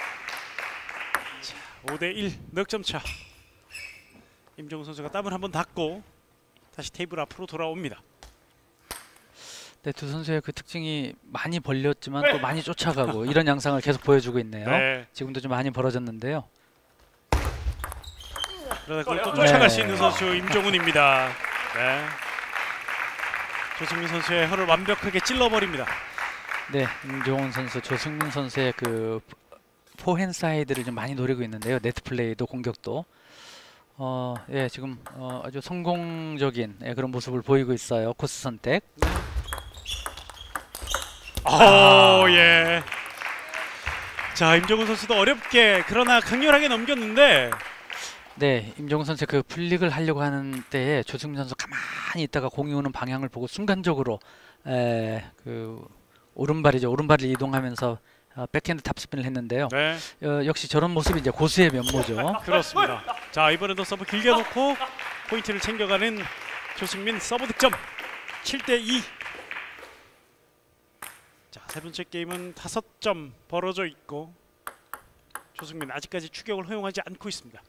오 대 일 넉점 차. 임정훈 선수가 땀을 한번 닦고 다시 테이블 앞으로 돌아옵니다. 네, 두 선수의 그 특징이 많이 벌렸지만 또 많이 쫓아가고 이런 양상을 계속 보여주고 있네요. 네. 지금도 좀 많이 벌어졌는데요. 그러다 그걸 또 쫓아갈 네. 수 있는 선수 임정훈입니다. 네. 조승민 선수의 혀를 완벽하게 찔러버립니다. 네, 임종훈 선수, 조승민 선수의 그 포핸드 사이드를 좀 많이 노리고 있는데요. 네트 플레이도 공격도 어, 예, 지금 어, 아주 성공적인 예, 그런 모습을 보이고 있어요. 코스 선택. 오, 예. 자, 임정훈 선수도 어렵게 그러나 강렬하게 넘겼는데 네, 임종훈 선수 그 플릭을 하려고 하는 때에 조승민 선수 가만히 있다가 공이 오는 방향을 보고 순간적으로 에, 그 오른발이죠. 오른발을 이동하면서 어, 백핸드 탑스핀을 했는데요. 네, 어, 역시 저런 모습이 이제 고수의 면모죠. 그렇습니다. 자, 이번에도 서브 길게 놓고 포인트를 챙겨가는 조승민 서브 득점. 칠 대 이. 자, 세 번째 게임은 다섯 점 벌어져 있고 조승민 아직까지 추격을 허용하지 않고 있습니다.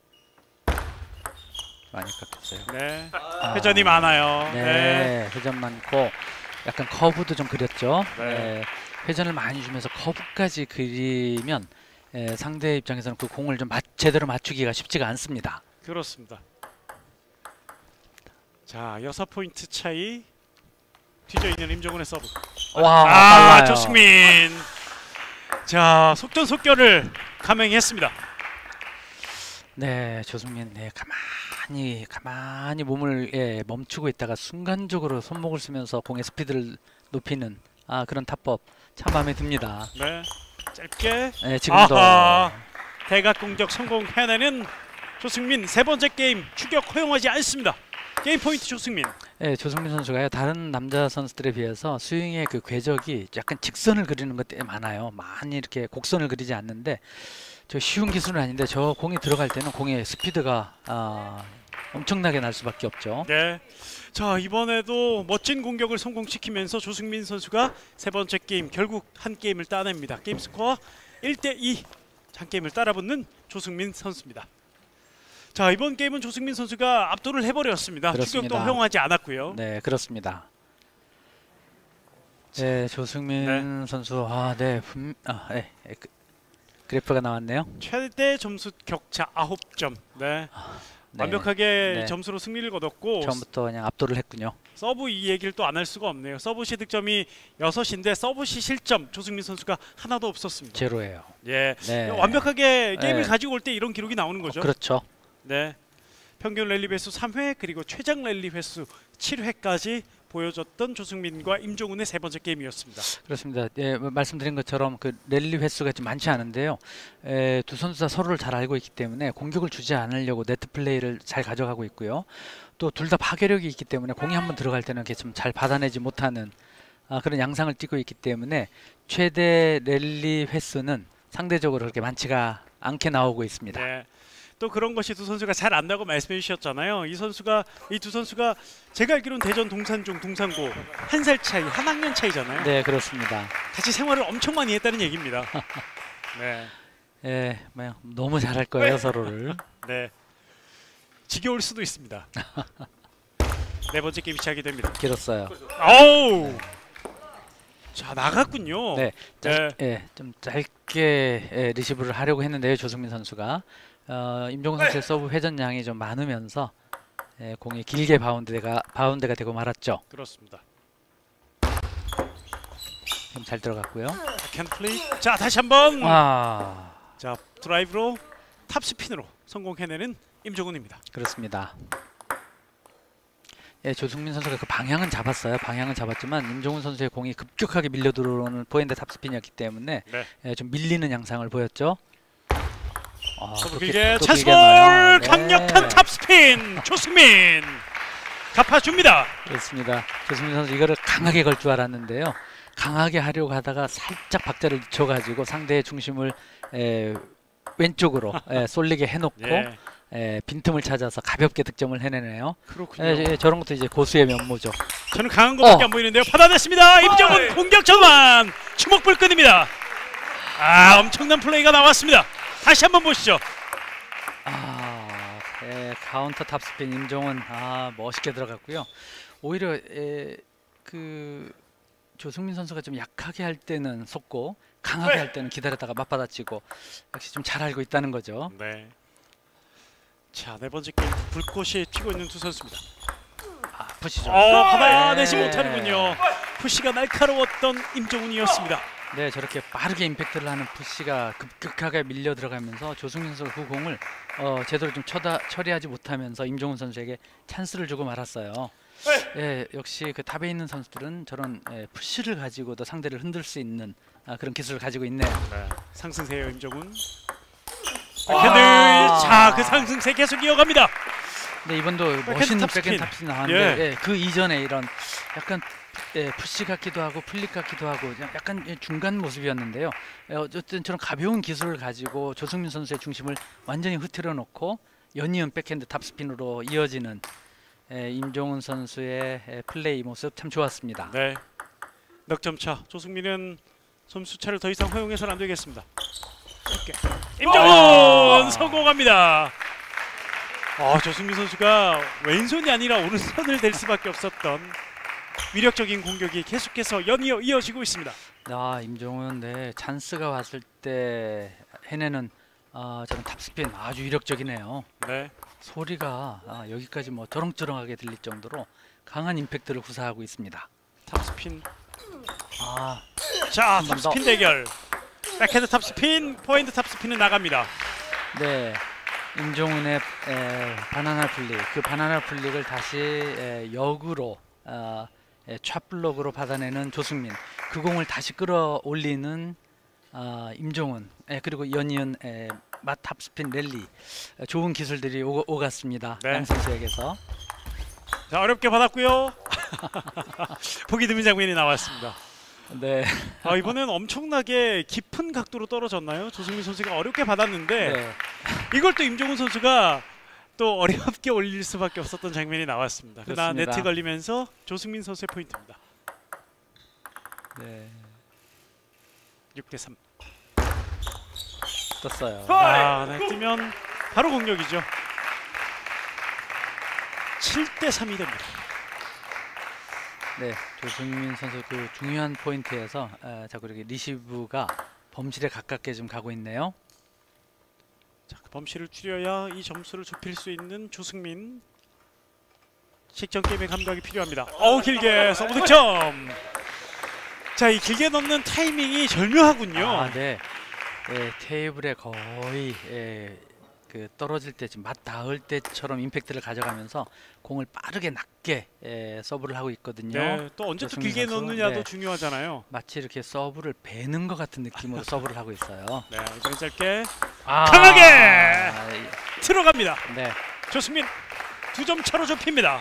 많이 깎였어요. 네, 아, 회전이 많아요. 네. 네, 회전 많고 약간 커브도 좀 그렸죠. 네. 네, 회전을 많이 주면서 커브까지 그리면 예, 상대 입장에서는 그 공을 좀 맞, 제대로 맞추기가 쉽지가 않습니다. 그렇습니다. 자, 여섯 포인트 차이. 뒤져 있는 임정훈의 서브. 와, 아, 빨라요. 조승민. 자, 속전속결을 감행했습니다. 네, 조승민 네, 가만히 가만히 가만히 몸을 예, 멈추고 있다가 순간적으로 손목을 쓰면서 공의 스피드를 높이는 아, 그런 타법 참 마음에 듭니다. 네, 짧게. 예, 지금도 아하, 대각 공격 성공해내는 조승민. 세 번째 게임 추격 허용하지 않습니다. 게임 포인트 조승민. 예, 조승민 선수가요 다른 남자 선수들에 비해서 스윙의 그 궤적이 약간 직선을 그리는 것 때 많아요. 많이 이렇게 곡선을 그리지 않는데 저 쉬운 기술은 아닌데 저 공이 들어갈 때는 공의 스피드가 아, 엄청나게 날 수밖에 없죠. 네. 자, 이번에도 멋진 공격을 성공시키면서 조승민 선수가 세 번째 게임 결국 한 게임을 따냅니다. 게임 스코어 일 대 이. 한 게임을 따라붙는 조승민 선수입니다. 자, 이번 게임은 조승민 선수가 압도를 해버렸습니다. 그렇습니다. 추격도 허용하지 않았고요. 네, 그렇습니다. 네, 조승민 네. 선수 아, 네, 분, 아, 네, 예, 그, 그래프가 나왔네요. 최대 점수 격차 아홉 점. 네. 네, 완벽하게 네. 점수로 승리를 거뒀고 처음부터 그냥 압도를 했군요. 서브 이 얘기를 또 안 할 수가 없네요. 서브 시 득점이 여섯인데 서브 시 실점 조승민 선수가 하나도 없었습니다. 제로예요. 예. 네. 완벽하게 게임을 네. 가지고 올 때 이런 기록이 나오는 거죠. 어, 그렇죠. 네. 평균 랠리 횟수 삼 회 그리고 최장 랠리 횟수 칠 회까지 보여줬던 조승민과 임종훈의 세 번째 게임이었습니다. 그렇습니다. 예, 뭐 말씀드린 것처럼 그 랠리 횟수가 좀 많지 않은데요. 에, 두 선수 다 서로를 잘 알고 있기 때문에 공격을 주지 않으려고 네트 플레이를 잘 가져가고 있고요. 또 둘 다 파괴력이 있기 때문에 공이 한번 들어갈 때는 이렇게 좀 잘 받아내지 못하는 아, 그런 양상을 띠고 있기 때문에 최대 랠리 횟수는 상대적으로 그렇게 많지가 않게 나오고 있습니다. 네. 또 그런 것이 두 선수가 잘 안다고 말씀해 주셨잖아요. 이 선수가 이 두 선수가 제가 알기로는 대전 동산중 동산고 한 살 차이, 한 학년 차이잖아요. 네, 그렇습니다. 같이 생활을 엄청 많이 했다는 얘기입니다. 네. 예, 뭐 너무 잘할 거예요, 서로를. 네. 지겨울 수도 있습니다. 네 번째 게임 시작이 됩니다. 길었어요. 아우. 자, 나갔군요. 네, 짧, 네. 예, 좀 짧게 예, 리시브를 하려고 했는데요, 조승민 선수가 어, 임종훈 선수의 서브 회전량이 좀 많으면서 예, 공이 길게 바운드가 바운드가 되고 말았죠. 그렇습니다. 좀 잘 들어갔고요. 캔 플레이. 자, 다시 한번. 아, 자, 드라이브로 탑 스핀으로 성공해내는 임종훈입니다. 그렇습니다. 예, 조승민 선수가 그 방향은 잡았어요. 방향은 잡았지만 임종훈 선수의 공이 급격하게 밀려 들어오는 포핸드 탑스핀이었기 때문에 네. 예, 좀 밀리는 양상을 보였죠. 아, 서브 또 길게 또 찬스볼 길게 넣어요. 네. 강력한 탑스핀 조승민 갚아줍니다. 그렇습니다. 조승민 선수 이거를 강하게 걸 줄 알았는데요. 강하게 하려고 하다가 살짝 박자를 늦춰가지고 상대의 중심을 에, 왼쪽으로 에, 쏠리게 해놓고 예, 에, 빈틈을 찾아서 가볍게 득점을 해내네요. 그렇군요. 에, 에, 저런 것도 이제 고수의 면모죠. 저는 강한 것밖에 어. 안 보이는데요. 받아냈습니다. 임종훈 공격 전환 주먹불 끈입니다. 아, 엄청난 플레이가 나왔습니다. 다시 한번 보시죠. 아, 에, 카운터 탑스핀 임종훈 아 멋있게 들어갔고요. 오히려 에, 그 조승민 선수가 좀 약하게 할 때는 속고 강하게 할 때는 기다렸다가 맞받아치고 역시 좀 잘 알고 있다는 거죠. 네. 자, 네 번째 게임 불꽃이 튀고 있는 두 선수입니다. 아, 푸시죠. 어, 받아내지 네. 못하는군요. 푸시가 날카로웠던 임종훈이었습니다. 네, 저렇게 빠르게 임팩트를 하는 푸시가 급격하게 밀려 들어가면서 조승민 선수 그 공을 어, 제대로 좀 쳐다, 처리하지 못하면서 임종훈 선수에게 찬스를 주고 말았어요. 예, 역시 그 탑에 있는 선수들은 저런 예, 푸시를 가지고도 상대를 흔들 수 있는 아, 그런 기술을 가지고 있네요. 네. 상승세요 임종훈. 백핸드. 자, 그 상승세 계속 이어갑니다. 근데 이번도 백핸드 멋있는 탑스핀. 백핸드 탑스핀 나왔는데 예. 예, 그 이전에 이런 약간 예, 푸시 같기도 하고 플릭 같기도 하고 약간 예, 중간 모습이었는데요. 예, 어쨌든 저런 가벼운 기술을 가지고 조승민 선수의 중심을 완전히 흐트려 놓고 연이은 백핸드 탑스핀으로 이어지는 예, 임종훈 선수의 예, 플레이 모습 참 좋았습니다. 네. 넉점차. 조승민은 점수 차를 더 이상 허용해서는 안 되겠습니다. 쉽게. 임종훈 성공합니다. 아, 조승민 선수가 왼손이 아니라 오른손을 댈 수밖에 없었던 위력적인 공격이 계속해서 연이어 이어지고 있습니다. 아, 임종훈 네, 찬스가 왔을 때 해내는 아, 저런 탑스핀 아주 위력적이네요. 네. 소리가 아, 여기까지 뭐 저렁저렁하게 들릴 정도로 강한 임팩트를 구사하고 있습니다. 탑스핀. 아, 자, 한번 탑스핀 대결. 백핸드 탑스핀, 포핸드 탑스핀은 나갑니다. 네. 임종훈의 에, 바나나 플릭, 그 바나나 플릭을 다시 에, 역으로 어, 에, 찹블록으로 받아내는 조승민, 그 공을 다시 끌어올리는 어, 임종훈, 에, 그리고 연이은 에, 맛 탑스핀 랠리, 에, 좋은 기술들이 오, 오갔습니다. 네. 양 선수에게서. 자, 어렵게 받았고요. 보기 드문 장면이 나왔습니다. 네. 아, 이번엔 엄청나게 깊은 각도로 떨어졌나요? 조승민 선수가 어렵게 받았는데 네. 이걸 또 임종훈 선수가 또 어렵게 올릴 수밖에 없었던 장면이 나왔습니다. 그러나 그렇습니다. 네트 걸리면서 조승민 선수의 포인트입니다. 네. 육 대 삼. 떴어요. 아, 네, 뜨면 바로 공격이죠. 칠 대 삼이 됩니다. 네, 조승민 선수 그 중요한 포인트에서 어, 자꾸 이렇게 리시브가 범실에 가깝게 좀 가고 있네요. 자, 그 범실을 줄여야 이 점수를 좁힐 수 있는 조승민. 식전 게임의 감각이 필요합니다. 어우, 길게 서브 득점. 자, 이 길게 넣는 타이밍이 절묘하군요. 아, 네. 예, 테이블에 거의 예, 그 떨어질 때 지금 맞 닿을 때처럼 임팩트를 가져가면서 공을 빠르게 낮게 예, 서브를 하고 있거든요. 네, 또 언제 또 조승민 길게 선수, 넣느냐도 네. 중요하잖아요. 마치 이렇게 서브를 베는 것 같은 느낌으로 서브를 하고 있어요. 네, 이번엔 짧게 아, 강하게! 아, 들어갑니다. 네. 조승민 두 점 차로 좁힙니다.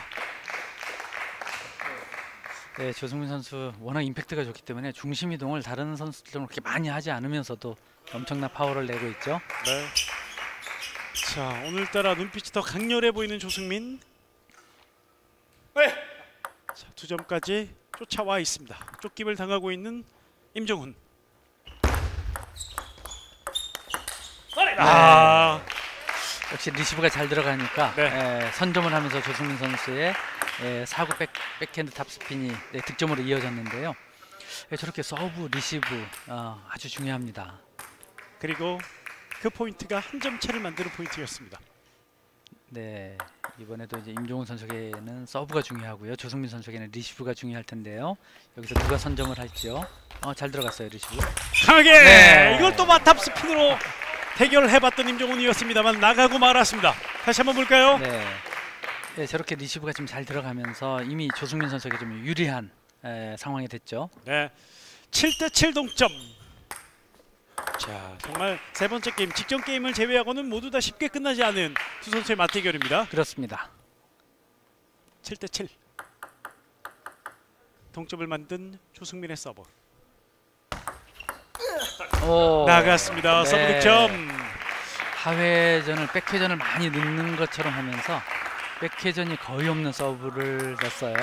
네, 조승민 선수 워낙 임팩트가 좋기 때문에 중심 이동을 다른 선수들은 그렇게 많이 하지 않으면서도 엄청난 파워를 내고 있죠. 네. 자, 오늘따라 눈빛이 더 강렬해 보이는 조승민. 네. 자, 두 점까지 쫓아와 있습니다. 쫓김을 당하고 있는 임종훈. 아, 역시 리시브가 잘 들어가니까 네. 에, 선점을 하면서 조승민 선수의 에, 사구 백, 백핸드 탑스핀이 네, 득점으로 이어졌는데요. 에, 저렇게 서브 리시브 어, 아주 중요합니다. 그리고 그 포인트가 한 점 차를 만드는 포인트였습니다. 네, 이번에도 이제 임종훈 선수에게는 서브가 중요하고요. 조승민 선수에게는 리시브가 중요할 텐데요. 여기서 누가 선점을 할지요. 어, 잘 들어갔어요, 리시브. 강하게 네. 이걸 또 마탑 스핀으로 대결을 해봤던 임종훈이었습니다만 나가고 말았습니다. 다시 한번 볼까요? 네. 네, 저렇게 리시브가 좀 잘 들어가면서 이미 조승민 선수에게 좀 유리한 에, 상황이 됐죠. 네, 칠 대 칠 동점. 자, 정말 세 번째 게임, 직전 게임을 제외하고는 모두 다 쉽게 끝나지 않은 두 선수의 맞대결입니다. 그렇습니다. 칠 대 칠. 동점을 만든 조승민의 서브. 오, 나갔습니다. 네. 서브 득점. 하회전을 백회전을 많이 넣는 것처럼 하면서 백회전이 거의 없는 서브를 냈어요.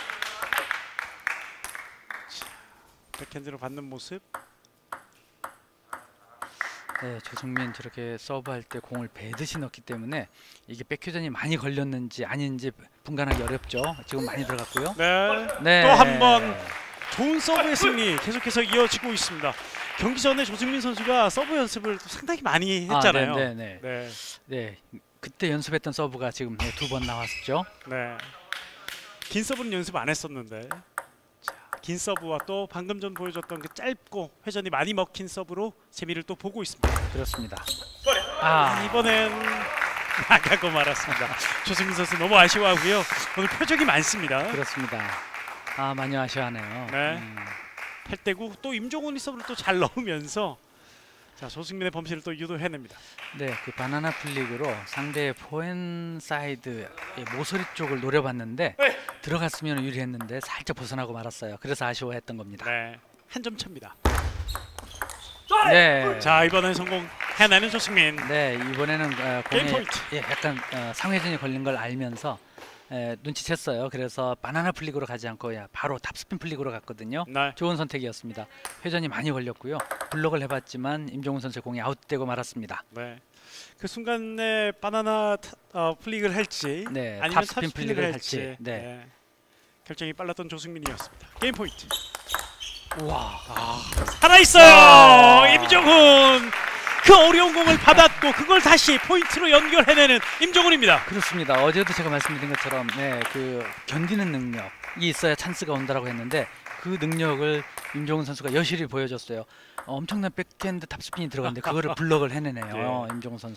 백핸드로 받는 모습. 네, 조승민 저렇게 서브할 때 공을 베듯이 넣기 때문에 이게 백회전이 많이 걸렸는지 아닌지 분간하기 어렵죠. 지금 많이 들어갔고요. 네. 네. 또 한 번 좋은 서브의 승리 계속해서 이어지고 있습니다. 경기 전에 조승민 선수가 서브 연습을 또 상당히 많이 했잖아요. 아, 네, 네, 네. 네. 네, 그때 연습했던 서브가 지금 두 번 나왔죠. 네. 긴 서브는 연습 안 했었는데. 자, 긴 서브와 또 방금 전 보여줬던 그 짧고 회전이 많이 먹힌 서브로 재미를 또 보고 있습니다. 그렇습니다. 아, 아, 이번엔 나가고 말았습니다. 조승민 선수 너무 아쉬워하고요. 오늘 표적이 많습니다. 그렇습니다. 아, 많이 아쉬워하네요. 네. 음. 팔 대 구. 또 임종훈이 서브를 또 잘 넣으면서 자, 조승민의 범실을 또 유도해냅니다. 네, 그 바나나 플릭으로 상대의 포핸 사이드 모서리 쪽을 노려봤는데 네. 들어갔으면 유리했는데 살짝 벗어나고 말았어요. 그래서 아쉬워했던 겁니다. 네, 한 점 차입니다. 네, 자, 이번엔 성공해내는 조승민. 네, 이번에는 어, 게임 공에 포인트. 예, 약간 어, 상회전이 걸린 걸 알면서 에, 눈치챘어요. 그래서 바나나 플릭으로 가지 않고 야, 바로 탑스핀 플릭으로 갔거든요. 네. 좋은 선택이었습니다. 회전이 많이 걸렸고요. 블록을 해봤지만 임종훈 선수의 공이 아웃되고 말았습니다. 네. 그 순간에 바나나 타, 어, 플릭을 할지 네, 아니면 탑스핀 탑스핀을 플릭을 할지, 할지, 네. 네. 결정이 빨랐던 조승민이었습니다. 게임 포인트. 우와. 살아있어요. 아. 임종훈. 그 어려운 공을 받았고 그걸 다시 포인트로 연결해내는 임종훈입니다. 그렇습니다. 어제도 제가 말씀드린 것처럼 네, 그 견디는 능력이 있어야 찬스가 온다라고 했는데 그 능력을 임종훈 선수가 여실히 보여줬어요. 어, 엄청난 백핸드 탑스핀이 들어갔는데 그거를 블럭을 해내네요. 예. 임종훈 선수.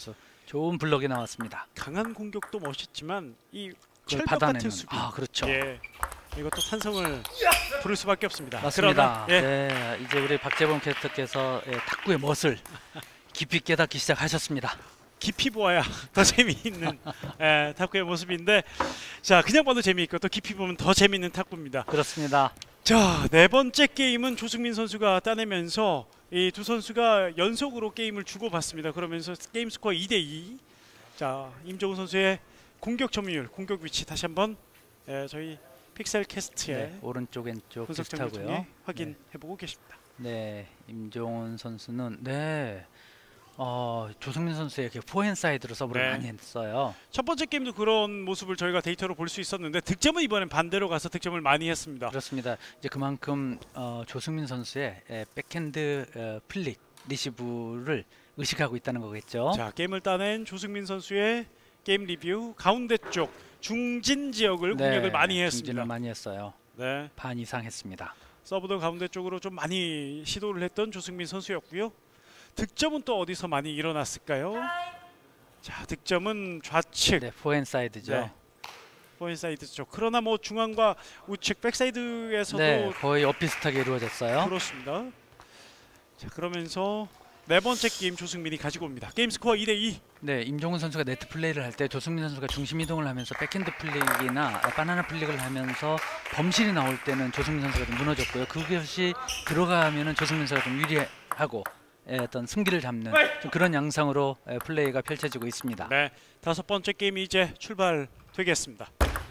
좋은 블럭이 나왔습니다. 강한 공격도 멋있지만 이 그걸 철벽 받아내는. 같은 수비. 아, 그렇죠. 예. 이것도 탄성을 부를 수밖에 없습니다. 맞습니다. 그러나, 예. 네, 이제 우리 박재범 캐스터께서 예, 탁구의 멋을 깊이 깨닫기 시작하셨습니다. 깊이 보아야 더 재미있는 예, 탁구의 모습인데, 자 그냥 봐도 재미있고 또 깊이 보면 더 재미있는 탁구입니다. 그렇습니다. 자, 네 번째 게임은 조승민 선수가 따내면서 이 두 선수가 연속으로 게임을 주고받습니다. 그러면서 게임 스코어 이 대 이. 자, 임종훈 선수의 공격 점유율, 공격 위치 다시 한번 예, 저희 픽셀 캐스트의 네, 오른쪽 왼쪽 분석 점을 통해 비슷하고요. 확인해보고 계십니다. 네, 임종훈 선수는 네, 어, 조승민 선수에게 포핸 사이드로 서브를 네. 많이 했어요. 첫 번째 게임도 그런 모습을 저희가 데이터로 볼 수 있었는데 득점은 이번엔 반대로 가서 득점을 많이 했습니다. 그렇습니다. 이제 그만큼 어, 조승민 선수의 에, 백핸드 어, 플릭 리시브를 의식하고 있다는 거겠죠. 자, 게임을 따낸 조승민 선수의 게임 리뷰, 가운데 쪽 중진 지역을 네, 공략을 많이 중진을 했습니다. 많이 했어요. 네, 반 이상 했습니다. 서브도 가운데 쪽으로 좀 많이 시도를 했던 조승민 선수였고요. 득점은 또 어디서 많이 일어났을까요? 자, 득점은 좌측 네, 포핸 사이드죠. 네. 포인사이드 쪽. 그러나 뭐 중앙과 우측 백사이드에서도 네, 거의 엇비슷하게 이루어졌어요. 그렇습니다. 자, 그러면서 네 번째 게임 조승민이 가지고 옵니다. 게임 스코어 이 대 이. 네, 임종훈 선수가 네트 플레이를 할 때 조승민 선수가 중심 이동을 하면서 백핸드 플릭이나 바나나 플릭을 하면서 범실이 나올 때는 조승민 선수가 좀 무너졌고요. 그것이 들어가면은 조승민 선수가 좀 유리하고 예, 어떤 승기를 잡는 좀 그런 양상으로 예, 플레이가 펼쳐지고 있습니다. 네, 다섯 번째 게임이 이제 출발되겠습니다.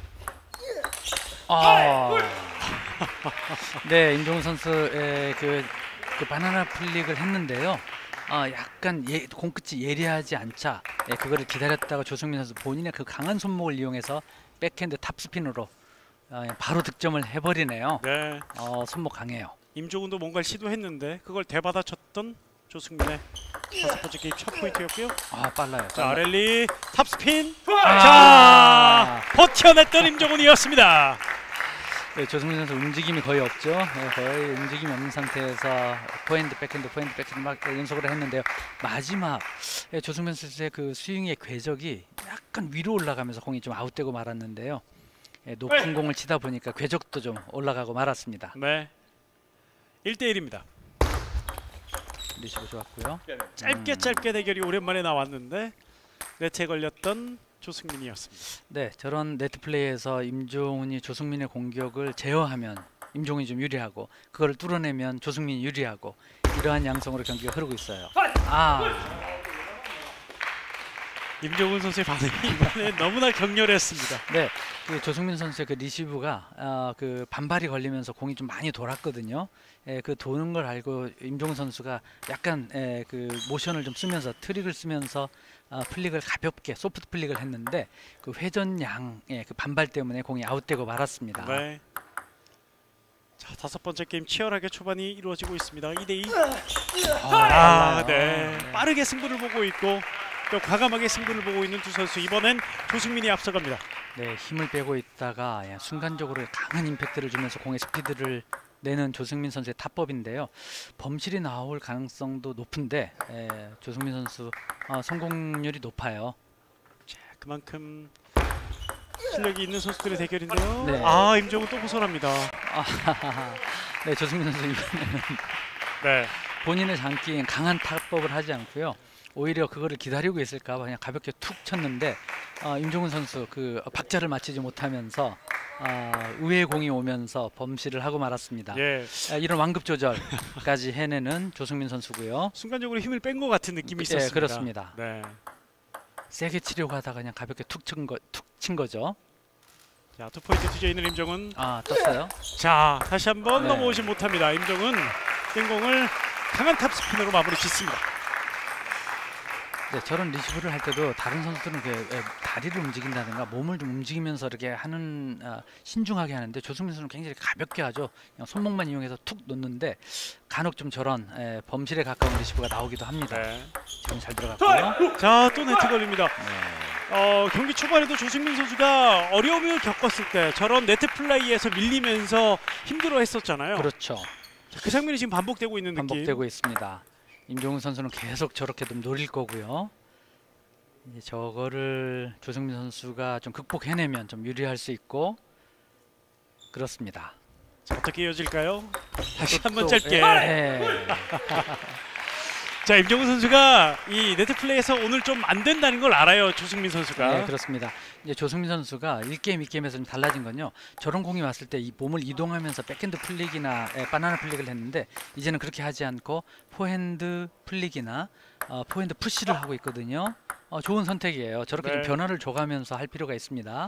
아, 네, 임종훈 선수의 그, 그 바나나 플릭을 했는데요. 아, 약간 예, 공끝이 예리하지 않자 예, 그거를 기다렸다가 조승민 선수 본인의 그 강한 손목을 이용해서 백핸드 탑스핀으로 어, 바로 득점을 해버리네요. 네, 어, 손목 강해요. 임종훈도 뭔가를 시도했는데 그걸 되받아쳤던 조승민의 다섯 번째 게임 첫 포인트였고요. 아, 빨라요. 자, 빨라. 아렐리 탑스핀. 아. 자, 버텨냈던 임종훈이었습니다. 네, 조승민 선수 움직임이 거의 없죠. 네, 거의 움직임이 없는 상태에서 포핸드, 백핸드, 포핸드, 백핸드 막 연속으로 했는데요. 마지막 예, 조승민 선수의 그 스윙의 궤적이 약간 위로 올라가면서 공이 좀 아웃되고 말았는데요. 예, 높은 공을 치다 보니까 궤적도 좀 올라가고 말았습니다. 네, 일 대 일입니다. 리시브 좋았고요. 짧게 음. 짧게 대결이 오랜만에 나왔는데 네트에 걸렸던 조승민이었습니다. 네, 저런 네트 플레이에서 임종훈이 조승민의 공격을 제어하면 임종훈이 좀 유리하고 그걸 뚫어내면 조승민이 유리하고 이러한 양성으로 경기가 흐르고 있어요. 아, 임종훈 선수의 반응이 이번에 너무나 격렬했습니다. 네, 그 조승민 선수의 그 리시브가 어, 그 반발이 걸리면서 공이 좀 많이 돌았거든요. 예, 그 도는 걸 알고 임종훈 선수가 약간 예, 그 모션을 좀 쓰면서 트릭을 쓰면서 어, 플릭을 가볍게 소프트 플릭을 했는데 그 회전 양의 그 반발 때문에 공이 아웃되고 말았습니다. 네. 자, 다섯 번째 게임 치열하게 초반이 이루어지고 있습니다. 이 대 이. 아, 아, 빨라요. 네. 빠르게 승부를 보고 있고 또 과감하게 승부를 보고 있는 두 선수. 이번엔 조승민이 앞서갑니다. 네, 힘을 빼고 있다가 예, 순간적으로 강한 임팩트를 주면서 공의 스피드를 내는 조승민 선수의 타법인데요. 범실이 나올 가능성도 높은데 예, 조승민 선수 어, 성공률이 높아요. 자, 그만큼 실력이 있는 선수들의 대결인데요. 네. 아, 임종훈 또 벗어납니다. 아, 네, 조승민 선수 이번에는 네. 본인의 장기인 강한 타법을 하지 않고요. 오히려 그거를 기다리고 있을까 봐 그냥 가볍게 툭 쳤는데 어, 임종훈 선수 그 박자를 맞추지 못하면서 어, 의외의 공이 오면서 범실을 하고 말았습니다. 예. 아, 이런 완급 조절까지 해내는 조승민 선수고요. 순간적으로 힘을 뺀 것 같은 느낌이 예, 있었습니다. 그렇습니다. 네. 세게 치려고 하다가 그냥 가볍게 툭 친 거, 툭 친 거죠. 자, 투 포인트 뒤져 있는 임종훈. 아, 떴어요. 자, 다시 한번 네. 넘어오지 못합니다. 임종훈 땡공을 강한 탑스핀으로 마무리 짓습니다. 네, 저런 리시브를 할 때도 다른 선수들은 그 에, 다리를 움직인다든가 몸을 좀 움직이면서 이렇게 하는 아, 신중하게 하는데 조승민 선수는 굉장히 가볍게 하죠. 그냥 손목만 이용해서 툭 놓는데 간혹 좀 저런 에, 범실에 가까운 리시브가 나오기도 합니다. 네. 지금 잘 들어갔고요. 자, 또 네트 걸립니다. 네. 어, 경기 초반에도 조승민 선수가 어려움을 겪었을 때 저런 네트 플레이에서 밀리면서 힘들어했었잖아요. 그렇죠. 자, 그 장면이 지금 반복되고 있는 느낌. 반복되고 있습니다. 임종훈 선수는 계속 저렇게 좀 노릴 거고요. 이제 저거를 조승민 선수가 좀 극복해내면 좀 유리할 수 있고 그렇습니다. 자, 어떻게 이어질까요? 다시 또- 한번 또- 짧게. 예, 자, 임종훈 선수가 이 네트 플레이에서 오늘 좀 안 된다는 걸 알아요. 조승민 선수가. 네, 그렇습니다. 이제 조승민 선수가 일 게임, 이 게임에서 좀 달라진 건요. 저런 공이 왔을 때 이 몸을 이동하면서 백핸드 플릭이나 에, 바나나 플릭을 했는데 이제는 그렇게 하지 않고 포핸드 플릭이나 어, 포핸드 푸시를 하고 있거든요. 어, 좋은 선택이에요. 저렇게 네. 좀 변화를 줘가면서 할 필요가 있습니다.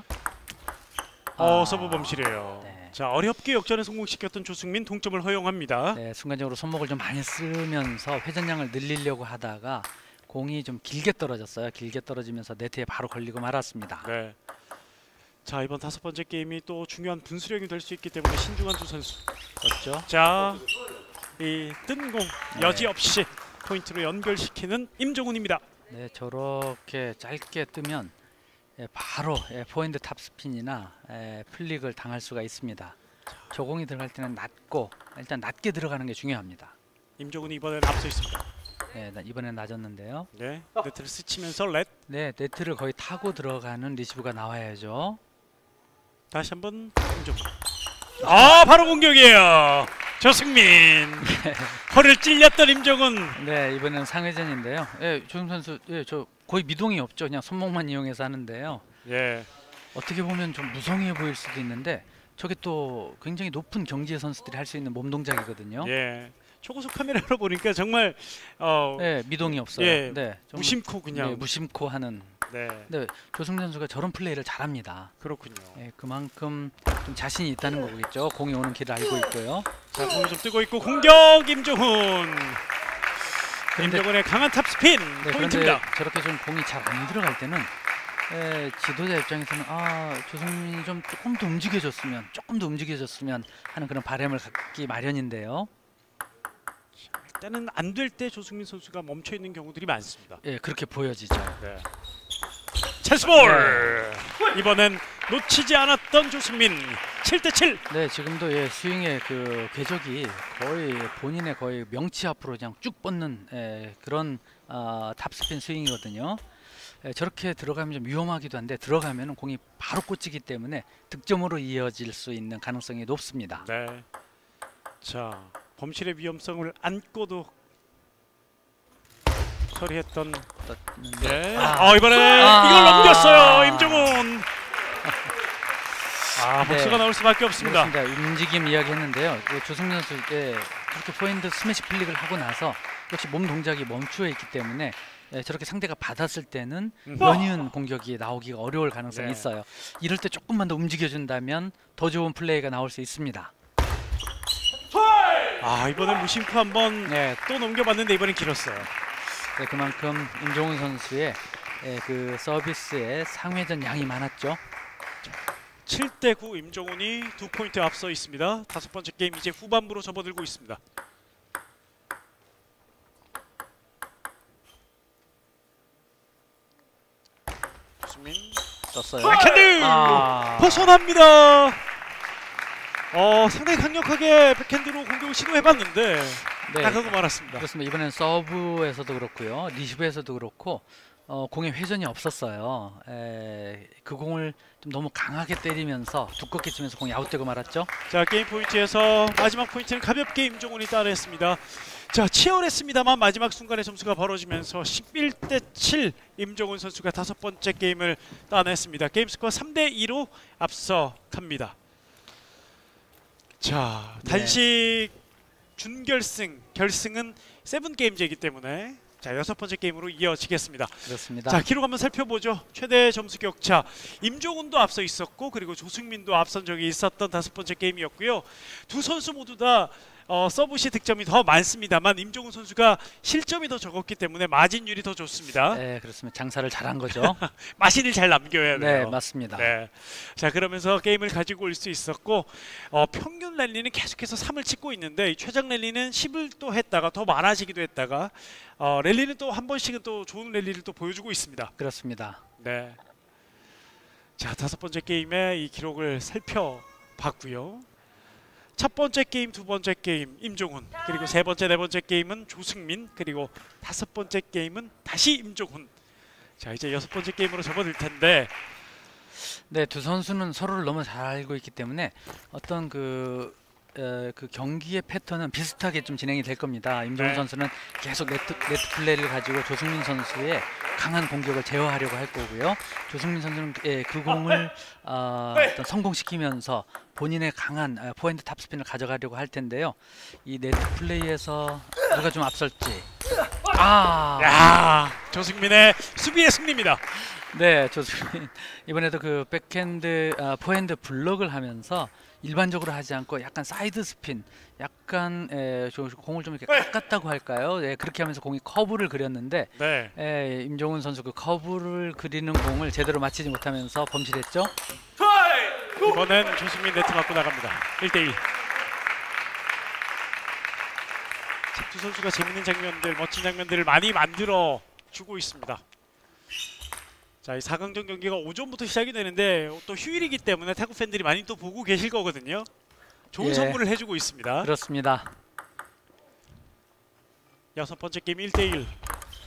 어, 아, 서브 범실이에요. 네. 자, 어렵게 역전에 성공시켰던 조승민 동점을 허용합니다. 네, 순간적으로 손목을 좀 많이 쓰면서 회전량을 늘리려고 하다가 공이 좀 길게 떨어졌어요. 길게 떨어지면서 네트에 바로 걸리고 말았습니다. 네. 자, 이번 다섯 번째 게임이 또 중요한 분수령이 될 수 있기 때문에 신중한 두 선수. 그렇죠? 자, 이 뜬 공 네. 여지없이 포인트로 연결시키는 임종훈입니다. 네, 저렇게 짧게 뜨면 예, 바로 예, 포핸드 탑스핀이나 예, 플릭을 당할 수가 있습니다. 저 공이 들어갈 때는 낮고 일단 낮게 들어가는 게 중요합니다. 임종훈이 이번에는 앞서 있습니다. 네, 나- 이번엔 낮았는데요. 네, 네트를 스치면서 렛. 네, 네트를 거의 타고 들어가는 리시브가 나와야죠. 다시 한번 임종훈. 아, 바로 공격이에요. 조승민. 허리를 찔렸던 임종훈. 네, 이번에는 상회전인데요. 예, 조승 선수, 예, 저 거의 미동이 없죠. 그냥 손목만 이용해서 하는데요. 예. 어떻게 보면 좀 무성해 보일 수도 있는데 저게 또 굉장히 높은 경지의 선수들이 할 수 있는 몸 동작이거든요. 예. 초고속 카메라로 보니까 정말 어, 네, 미동이 없어요. 예, 네, 좀, 무심코 그냥. 네, 무심코 하는. 네. 네, 조승민 선수가 저런 플레이를 잘합니다. 그렇군요. 예, 그만큼 좀 자신이 있다는 거겠죠. 공이 오는 길을 알고 있고요. 자, 공이 좀 뜨고 있고 공격 임종훈. 그런데- 임종훈의 강한 탑스핀 네, 그런데 포인트입니다. 저렇게 좀 공이 잘 안 들어갈 때는 에, 지도자 입장에서는 아 조승민이 좀 조금 더 움직여줬으면 조금 더 움직여줬으면 하는 그런 바람을 갖기 마련인데요. 일단은 안 될 때 조승민 선수가 멈춰 있는 경우들이 많습니다. 예, 그렇게 보여지죠. 네. 찬스볼. 이번엔 놓치지 않았던 조승민. 칠 대 칠. 네, 지금도 예, 스윙의 그 궤적이 거의 본인의 거의 명치 앞으로 그냥 쭉 뻗는 예, 그런 어, 탑스핀 스윙이거든요. 예, 저렇게 들어가면 좀 위험하기도 한데 들어가면 공이 바로 꽂히기 때문에 득점으로 이어질 수 있는 가능성이 높습니다. 네. 자, 범실의 위험성을 안고도 처리했던. 네. 아. 아, 이번에 아. 이걸 넘겼어요. 임종훈. 아, 네. 박수가 나올 수밖에 없습니다. 그렇습니다. 움직임 이야기했는데요. 그 조승민 선수 때 그렇게 포핸드 스매시 플릭을 하고 나서 역시 몸 동작이 멈추어 있기 때문에 예, 저렇게 상대가 받았을 때는 음. 연이은 공격이 나오기가 어려울 가능성이 네. 있어요. 이럴 때 조금만 더 움직여준다면 더 좋은 플레이가 나올 수 있습니다. 아, 이번엔 무심코 한번 네, 또 넘겨봤는데 이번엔 길었어요. 네, 그만큼 임종훈 선수의 예, 그 서비스의 상회전 양이 많았죠. 칠 대 구 임종훈이 두 포인트 앞서 있습니다. 다섯 번째 게임 이제 후반부로 접어들고 있습니다. 조승민 떴어요. 백핸드 아. 벗어납니다. 어, 상당히 강력하게 백핸드로 공격을 시도해봤는데 네, 나가고 말았습니다. 그렇습니다. 이번엔 서브에서도 그렇고요, 리시브에서도 그렇고 어, 공의 회전이 없었어요. 에, 그 공을 좀 너무 강하게 때리면서 두껍게 치면서 공이 아웃되고 말았죠. 자, 게임 포인트에서 마지막 포인트는 가볍게 임종훈이 따냈습니다. 자, 치열했습니다만 마지막 순간에 점수가 벌어지면서 십일 대 칠 임종훈 선수가 다섯 번째 게임을 따냈습니다. 게임 스코어 삼 대 이로 앞서 갑니다. 자, 네. 단식 준결승, 결승은 세븐 게임제이기 때문에 자, 여섯 번째 게임으로 이어지겠습니다. 그렇습니다. 자, 기록 한번 살펴보죠. 최대 점수 격차. 임종훈도 앞서 있었고 그리고 조승민도 앞선 적이 있었던 다섯 번째 게임이었고요. 두 선수 모두 다 어, 서브시 득점이 더 많습니다만 임종훈 선수가 실점이 더 적었기 때문에 마진율이 더 좋습니다. 네, 그렇습니다. 장사를 잘한 거죠. 마신을 잘 남겨야 돼요. 네, 맞습니다. 네. 자, 그러면서 게임을 가지고 올 수 있었고 어, 평균 랠리는 계속해서 삼을 찍고 있는데 이 최장 랠리는 십을 또 했다가 더 많아지기도 했다가 어, 랠리는 또 한 번씩은 또 좋은 랠리를 또 보여주고 있습니다. 그렇습니다. 네. 자, 다섯 번째 게임의 이 기록을 살펴봤고요. 첫 번째 게임, 두 번째 게임 임종훈, 그리고 세 번째, 네 번째 게임은 조승민, 그리고 다섯 번째 게임은 다시 임종훈. 자, 이제 여섯 번째 게임으로 접어들 텐데. 네, 두 선수는 서로를 너무 잘 알고 있기 때문에 어떤 그, 어, 그 경기의 패턴은 비슷하게 좀 진행이 될 겁니다. 임종훈 네. 선수는 계속 네트, 네트 플레이를 가지고 조승민 선수의 강한 공격을 제어하려고 할 거고요. 조승민 선수는 예, 그 공을 어, 어떤 성공시키면서 본인의 강한 어, 포핸드 탑스핀을 가져가려고 할 텐데요. 이 네트 플레이에서 누가 좀 앞설지. 아, 야, 조승민의 수비의 승리입니다. 네, 조승민 이번에도 그 백핸드 아, 포핸드 블럭을 하면서 일반적으로 하지 않고 약간 사이드 스핀, 약간 에, 좀 공을 좀 이렇게 깎았다고 할까요? 예, 그렇게 하면서 공이 커브를 그렸는데 네. 에, 임종훈 선수 그 커브를 그리는 공을 제대로 맞히지 못하면서 범실했죠. 이번엔 조승민 네트 맞고 나갑니다. 일 대 일. 두 선수가 재밌는 장면들, 멋진 장면들을 많이 만들어 주고 있습니다. 자, 이 사 강전 경기가 오전부터 시작이 되는데 또 휴일이기 때문에 타구 팬들이 많이 또 보고 계실 거거든요. 좋은 예. 선물을 해주고 있습니다. 그렇습니다. 여섯 번째 게임 일 대 일.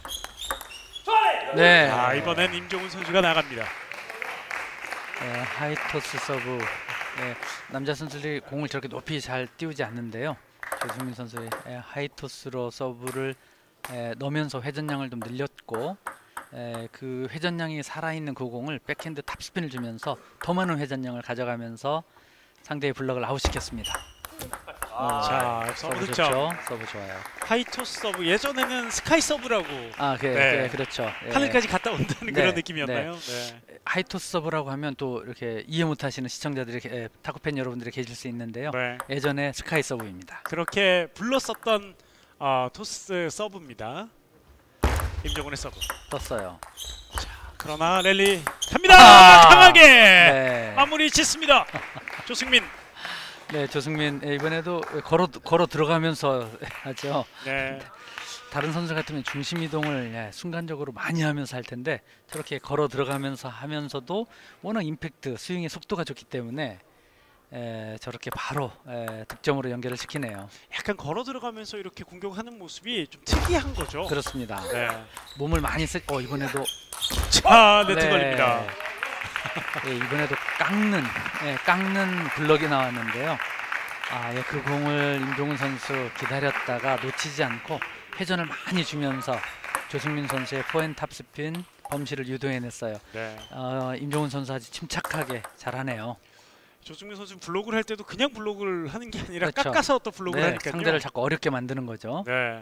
네, 아, 이번엔 임종훈 선수가 나갑니다. 예, 하이토스 서브. 예, 남자 선수들이 공을 저렇게 높이 잘 띄우지 않는데요. 조승민 선수의 예, 하이토스로 서브를 예, 넣으면서 회전량을 좀 늘렸고, 에, 그 회전량이 살아있는 그 공을 백핸드 탑스핀을 주면서 더 많은 회전량을 가져가면서 상대의 블럭을 아웃시켰습니다. 어, 자, 서브 서브 득점. 좋죠. 서브 좋아요. 하이토스 서브, 예전에는 스카이 서브라고 아, 그, 네. 그, 그렇죠. 예. 하늘까지 갔다 온다는 네, 그런 느낌이었나요? 네. 하이토스 서브라고 하면 또 이렇게 이해 못하시는 시청자들이 에, 타구팬 여러분들이 계실 수 있는데요. 네. 예전에 스카이 서브입니다. 그렇게 불렀었던 어, 토스 서브입니다. 임종훈의 서브. 떴어요. 그러나 랠리 갑니다. 아! 강하게 네. 마무리 짓습니다. 조승민. 네, 조승민 예, 이번에도 걸어 걸어 들어가면서 하죠. 네. 다른 선수 같으면 중심 이동을 예, 순간적으로 많이 하면서 할 텐데 저렇게 걸어 들어가면서 하면서도 워낙 임팩트 스윙의 속도가 좋기 때문에 에, 저렇게 바로 에, 득점으로 연결을 시키네요. 약간 걸어 들어가면서 이렇게 공격하는 모습이 좀 특이한 거죠. 그렇습니다. 네. 몸을 많이 쓰. 어 이번에도 자, 네트 네. 걸립니다. 예, 이번에도 깎는 예, 깎는 블럭이 나왔는데요. 아, 예, 그 공을 임종훈 선수 기다렸다가 놓치지 않고 회전을 많이 주면서 조승민 선수의 포핸드 탑스핀 범실을 유도해냈어요. 네. 어, 임종훈 선수 아주 침착하게 잘하네요. 조승민 선수 블록을 할 때도 그냥 블록을 하는 게 아니라 그렇죠. 깎아서 또 블록을 네, 하니까요. 상대를 자꾸 어렵게 만드는 거죠. 네.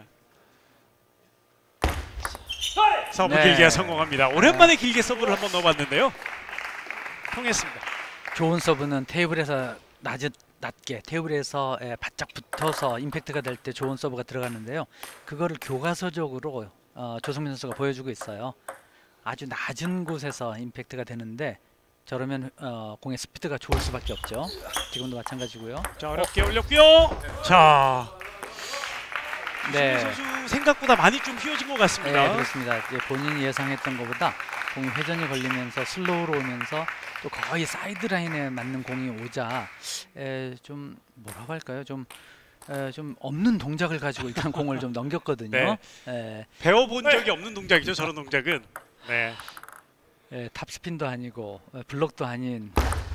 서브 네. 길게 성공합니다. 오랜만에 길게 서브를 한번 넣어봤는데요. 통했습니다. 좋은 서브는 테이블에서 낮은 낮게 테이블에서 에, 바짝 붙어서 임팩트가 될 때 좋은 서브가 들어갔는데요. 그거를 교과서적으로 어, 조승민 선수가 보여주고 있어요. 아주 낮은 곳에서 임팩트가 되는데 저러면 어, 공의 스피드가 좋을 수밖에 없죠. 지금도 마찬가지고요. 자, 어렵게 올렸고요. 자, 네, 조승민 선수 생각보다 많이 좀 휘어진 것 같습니다. 네 그렇습니다. 이제 본인이 예상했던 것보다 공이 회전이 걸리면서 슬로우로 오면서 또 거의 사이드 라인에 맞는 공이 오자 에, 좀 뭐라고 할까요? 좀 에, 좀 없는 동작을 가지고 일단 공을 좀 넘겼거든요. 네. 에, 배워본 적이 없는 동작이죠. 저런 동작은. 네. 에, 탑스핀도 아니고 에, 블록도 아닌.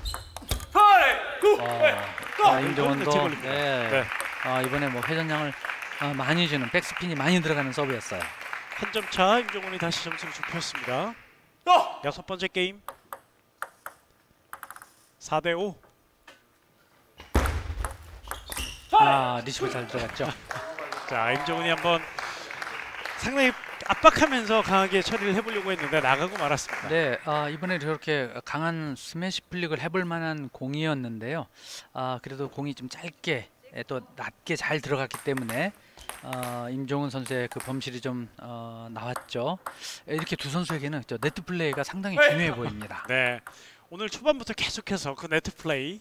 어, 아, 임종원도 이건 네트 걸립니다. 네. 네. 아, 이번에 뭐 회전량을 아, 많이 주는 백스핀이 많이 들어가는 서브였어요. 한 점 차 임종훈이 다시 점수를 좁혔습니다. 여섯 번째 게임 사 대 오. 아, 리시브 잘 들어갔죠. 자, 임종훈이 한번 상당히 압박하면서 강하게 처리를 해보려고 했는데 나가고 말았습니다. 네, 아, 이번에 저렇게 강한 스매시 플릭을 해볼 만한 공이었는데요. 아, 그래도 공이 좀 짧게 에, 또 낮게 잘 들어갔기 때문에 어, 임종훈 선수의 그 범실이 좀 어, 나왔죠. 에, 이렇게 두 선수에게는 저 네트 플레이가 상당히 중요해 보입니다. 네, 오늘 초반부터 계속해서 그 네트 플레이.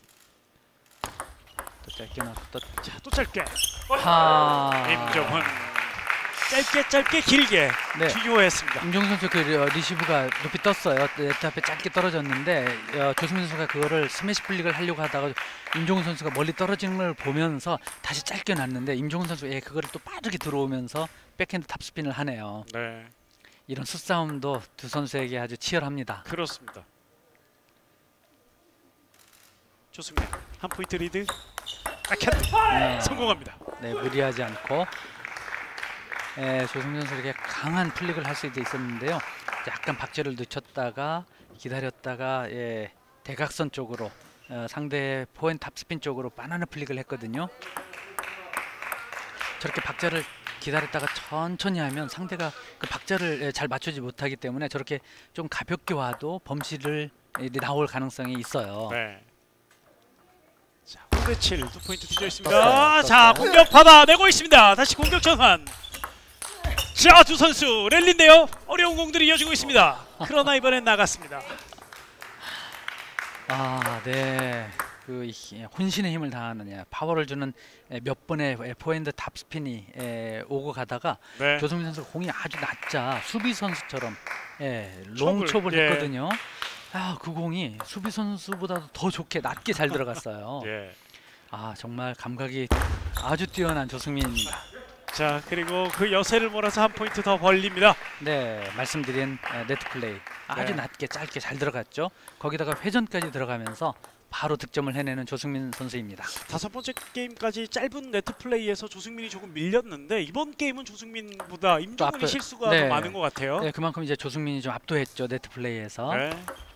또 짧게 나왔다. 자, 또 짧게 하. 임종훈 짧게 짧게 길게 네. 중요했습니다. 임종훈 선수 그 어, 리시브가 높이 떴어요. 네트 앞에 짧게 떨어졌는데 어, 조승민 선수가 그거를 스매시 플릭을 하려고 하다가 임종훈 선수가 멀리 떨어지는 걸 보면서 다시 짧게 놨는데 임종훈 선수 예 그거를 또 빠르게 들어오면서 백핸드 탑스핀을 하네요. 네. 이런 수싸움도 두 선수에게 아주 치열합니다. 그렇습니다. 조승민 한 포인트 리드. 아캔 네. 성공합니다. 네, 무리하지 않고 예, 조승민 선수에게 강한 플릭을 할 수도 있었는데요. 약간 박제를 늦췄다가 기다렸다가 예, 대각선 쪽으로 어, 상대의 포핸드 탑스핀 쪽으로 바나나 플릭을 했거든요. 저렇게 박자를 기다렸다가 천천히 하면 상대가 그 박자를 예, 잘 맞추지 못하기 때문에 저렇게 좀 가볍게 와도 범실을 예, 나올 가능성이 있어요. 네. 자, 오 대 칠 두 포인트 뒤져 있습니다. 떴어요, 자, 떴어요. 공격 받아내고 있습니다. 다시 공격 전환. 자, 두 선수 랠리인데요. 어려운 공들이 이어지고 있습니다. 그러나 이번엔 나갔습니다. 아, 네. 그 이- 혼신의 힘을 다하느냐, 파워를 주는 에, 몇 번의 에, 포핸드 탑스핀이 에, 오고 가다가 네. 조승민 선수 공이 아주 낮자 수비 선수처럼 예, 촉을, 롱촉을 예. 했거든요. 아, 그 공이 수비 선수보다도 더 좋게 낮게 잘 들어갔어요. 예. 아, 정말 감각이 아주 뛰어난 조승민입니다. 자, 그리고 그 여세를 몰아서 한 포인트 더 벌립니다. 네, 말씀드린 에, 네트 플레이 아주 네. 낮게 짧게 잘 들어갔죠. 거기다가 회전까지 들어가면서 바로 득점을 해내는 조승민 선수입니다. 다섯 번째 게임까지 짧은 네트 플레이에서 조승민이 조금 밀렸는데 이번 게임은 조승민보다 임종훈이 앞에- 실수가 네. 더 많은 것 같아요. 네, 그만큼 이제 조승민이 좀 압도했죠, 네트 플레이에서. 네.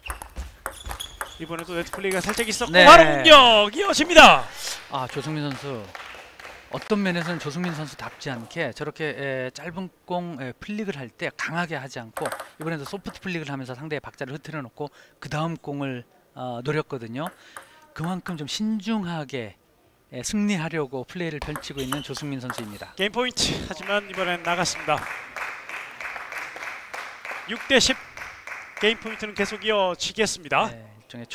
이번에도 네트 플레이가 살짝 있었고 네. 바로 공격 이어집니다. 아, 조승민 선수 어떤 면에서는 조승민 선수답지 않게 저렇게 에, 짧은 공 에, 플릭을 할 때 강하게 하지 않고 이번에도 소프트 플릭을 하면서 상대의 박자를 흐트려 놓고 그 다음 공을 어, 노렸거든요. 그만큼 좀 신중하게 에, 승리하려고 플레이를 펼치고 있는 조승민 선수입니다. 게임 포인트. 하지만 이번엔 나갔습니다. 육 대 십. 게임 포인트는 계속 이어지겠습니다. 네, 일종의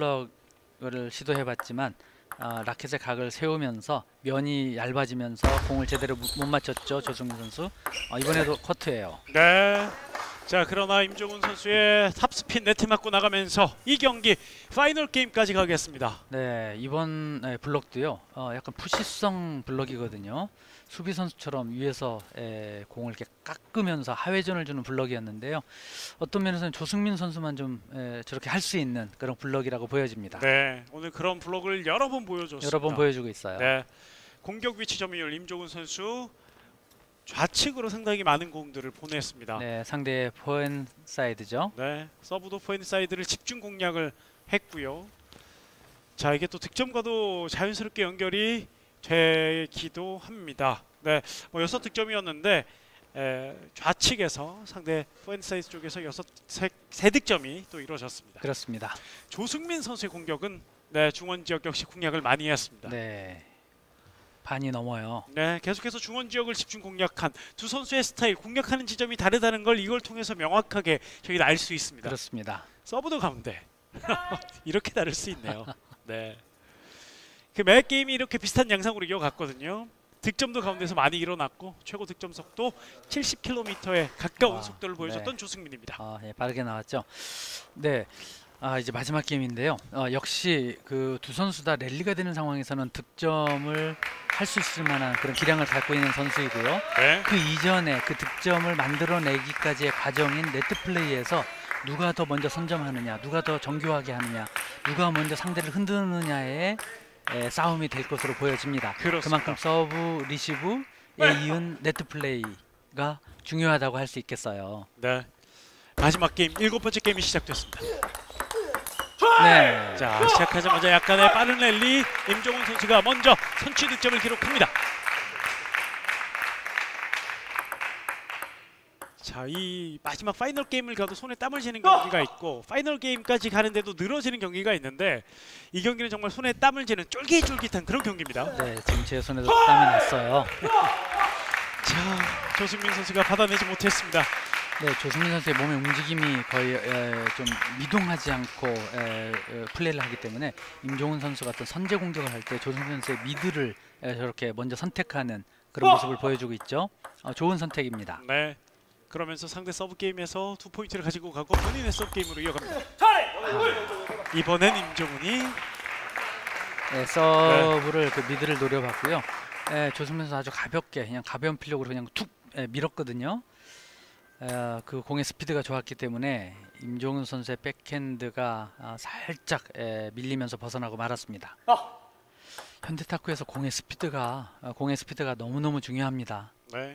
숏블럭을 시도해봤지만 아, 라켓의 각을 세우면서 면이 얇아지면서 공을 제대로 무- 못 맞췄죠, 조승민 선수. 아, 이번에도 커트예요. 네. 자, 그러나 임종훈 선수의 탑스핀 네트 맞고 나가면서 이 경기 파이널 게임까지 가겠습니다. 네, 이번 에, 블럭도요. 어, 약간 푸시성 블럭이거든요. 수비 선수처럼 위에서 에, 공을 이렇게 깎으면서 하회전을 주는 블럭이었는데요. 어떤 면에서는 조승민 선수만 좀 에, 저렇게 할 수 있는 그런 블럭이라고 보여집니다. 네. 오늘 그런 블록을 여러 번 보여줬습니다. 여러 번 보여주고 있어요. 네. 공격 위치 점유율 임종훈 선수 좌측으로 상당히 많은 공들을 보냈습니다. 네. 네, 상대의 포핸 사이드죠. 서브도 포핸드 사이드를 집중 공략을 했고요. 자, 이게 또 득점과도 자연스럽게 연결이 되기도 합니다. 네, 뭐 여섯 득점이었는데 에, 좌측에서 상대 포핸드 사이드 쪽에서 여섯 세, 세 득점이 또 이루어졌습니다. 그렇습니다. 조승민 선수의 공격은 네, 중원 지역 역시 공략을 많이 했습니다. 네, 반이 넘어요. 네, 계속해서 중원 지역을 집중 공략한 두 선수의 스타일, 공략하는 지점이 다르다는 걸 이걸 통해서 명확하게 저희가 알 수 있습니다. 그렇습니다. 서브도 가운데 이렇게 다를 수 있네요. 네, 그 매 게임이 이렇게 비슷한 양상으로 이어갔거든요. 득점도 가운데서 많이 일어났고 최고 득점 속도 칠십 킬로미터에 가까운 아, 속도를 보여줬던 네. 조승민입니다. 아, 예, 빠르게 나왔죠. 네, 아, 이제 마지막 게임인데요. 어, 역시 그 두 선수 다 랠리가 되는 상황에서는 득점을 할 수 있을 만한 그런 기량을 갖고 있는 선수이고요. 네, 그 이전에 그 득점을 만들어내기까지의 과정인 네트 플레이에서 누가 더 먼저 선점하느냐, 누가 더 정교하게 하느냐, 누가 먼저 상대를 흔드느냐의 에, 싸움이 될 것으로 보여집니다. 그렇습니다. 그만큼 서브, 리시브에 이은 네트 플레이가 중요하다고 할 수 있겠어요. 네. 마지막 게임 일곱 번째 게임이 시작됐습니다. 네, 자, 시작하자마자 약간의 빠른 랠리 임종훈 선수가 먼저 선취 득점을 기록합니다. 자, 이 마지막 파이널 게임을 가도 손에 땀을 쥐는 경기가 있고 파이널 게임까지 가는데도 늘어지는 경기가 있는데 이 경기는 정말 손에 땀을 쥐는 쫄깃쫄깃한 그런 경기입니다. 네, 지금 제 손에도 땀이 났어요. 자, 조승민 선수가 받아내지 못했습니다. 네, 조승민 선수의 몸의 움직임이 거의 에, 좀 미동하지 않고 에, 에, 플레이를 하기 때문에 임종훈 선수 같은 선제 공격을 할 때 조승민 선수의 미드를 에, 저렇게 먼저 선택하는 그런 모습을 보여주고 있죠. 어, 좋은 선택입니다. 네. 그러면서 상대 서브 게임에서 두 포인트를 가지고 가고 본인의 서브 게임으로 이어갑니다. 이번엔 임종훈이 네, 서브를 그 미드를 노려봤고요. 에, 조승민 선수 아주 가볍게 그냥 가벼운 필력으로 그냥 툭 에, 밀었거든요. 어, 그 공의 스피드가 좋았기 때문에 임종훈 선수의 백핸드가 아, 살짝 에, 밀리면서 벗어나고 말았습니다. 현대탁구에서 공의 스피드가 어, 공의 스피드가 너무너무 중요합니다. 네.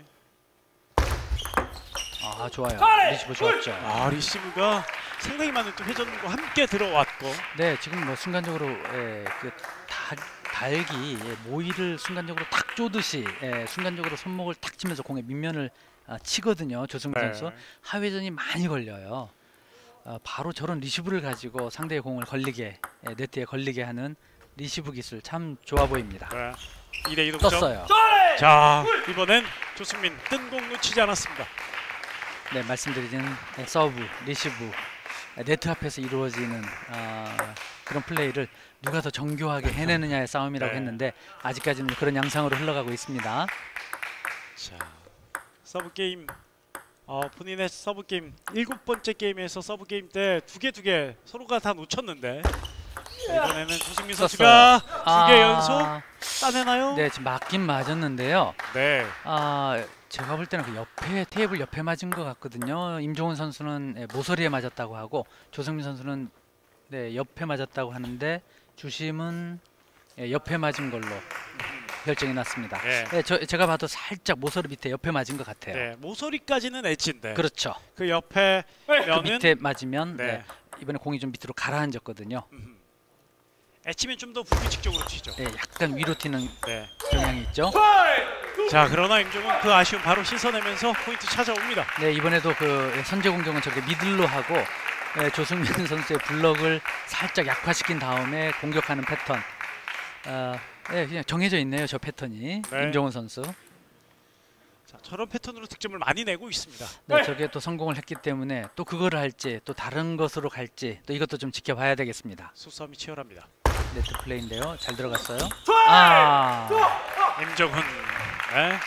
아 좋아요. 리시브 좋았죠. 아 리시브가 상당히 많은 또 회전과 함께 들어왔고. 네 지금 뭐 순간적으로 에, 그 달, 달기 예, 모이를 순간적으로 탁 쪼듯이 예, 순간적으로 손목을 탁 치면서 공의 밑면을 아, 치거든요. 조승민 네. 선수 하회전이 많이 걸려요. 어, 바로 저런 리시브를 가지고 상대의 공을 걸리게 예, 네트에 걸리게 하는 리시브 기술 참 좋아 보입니다. 네. 이 대 이 동점. 떴어요. 자 이번엔 조승민 뜬 공 놓치지 않았습니다. 네 말씀드린 예, 서브, 리시브 예, 네트 앞에서 이루어지는 어, 그런 플레이를 누가 더 정교하게 해내느냐의 싸움이라고 네. 했는데 아직까지는 그런 양상으로 흘러가고 있습니다. 자 서브 게임 어, 본인의 서브 게임 일곱 번째 게임에서 서브 게임 때 두 개 두 개 서로가 다 놓쳤는데 이번에는 조승민 선수가 두 개 연속 따내나요? 네 지금 맞긴 맞았는데요. 네. 아 제가 볼 때는 그 옆에 테이블 옆에 맞은 것 같거든요. 임종훈 선수는 예, 모서리에 맞았다고 하고 조승민 선수는 네 옆에 맞았다고 하는데 주심은 예, 옆에 맞은 걸로 결정이 났습니다. 네. 네, 저, 제가 봐도 살짝 모서리 밑에 옆에 맞은 것 같아요. 네, 모서리까지는 엣지인데 그렇죠. 그 옆에 그 면은 밑에 맞으면 네. 네, 이번에 공이 좀 밑으로 가라앉았거든요. 음, 엣지면 좀 더 불규칙적으로 튀죠. 네, 약간 위로 튀는 네. 경향이 있죠. 자 그러나 임종은 그 아쉬움 바로 씻어내면서 포인트 찾아옵니다. 네, 이번에도 그 예, 선제 공격은 저렇게 미들로 하고 예, 조승민 선수의 블럭을 살짝 약화시킨 다음에 공격하는 패턴. 어, 예, 그냥 정해져 있네요, 저 패턴이. 네. 임종훈 선수. 자 저런 패턴으로 득점을 많이 내고 있습니다. 네, 저게 또 성공을 했기 때문에 또 그거를 할지 또 다른 것으로 갈지 또 이것도 좀 지켜봐야 되겠습니다. 수싸움이 치열합니다. 네트 플레이인데요. 잘 들어갔어요. 아, 임종훈. 네.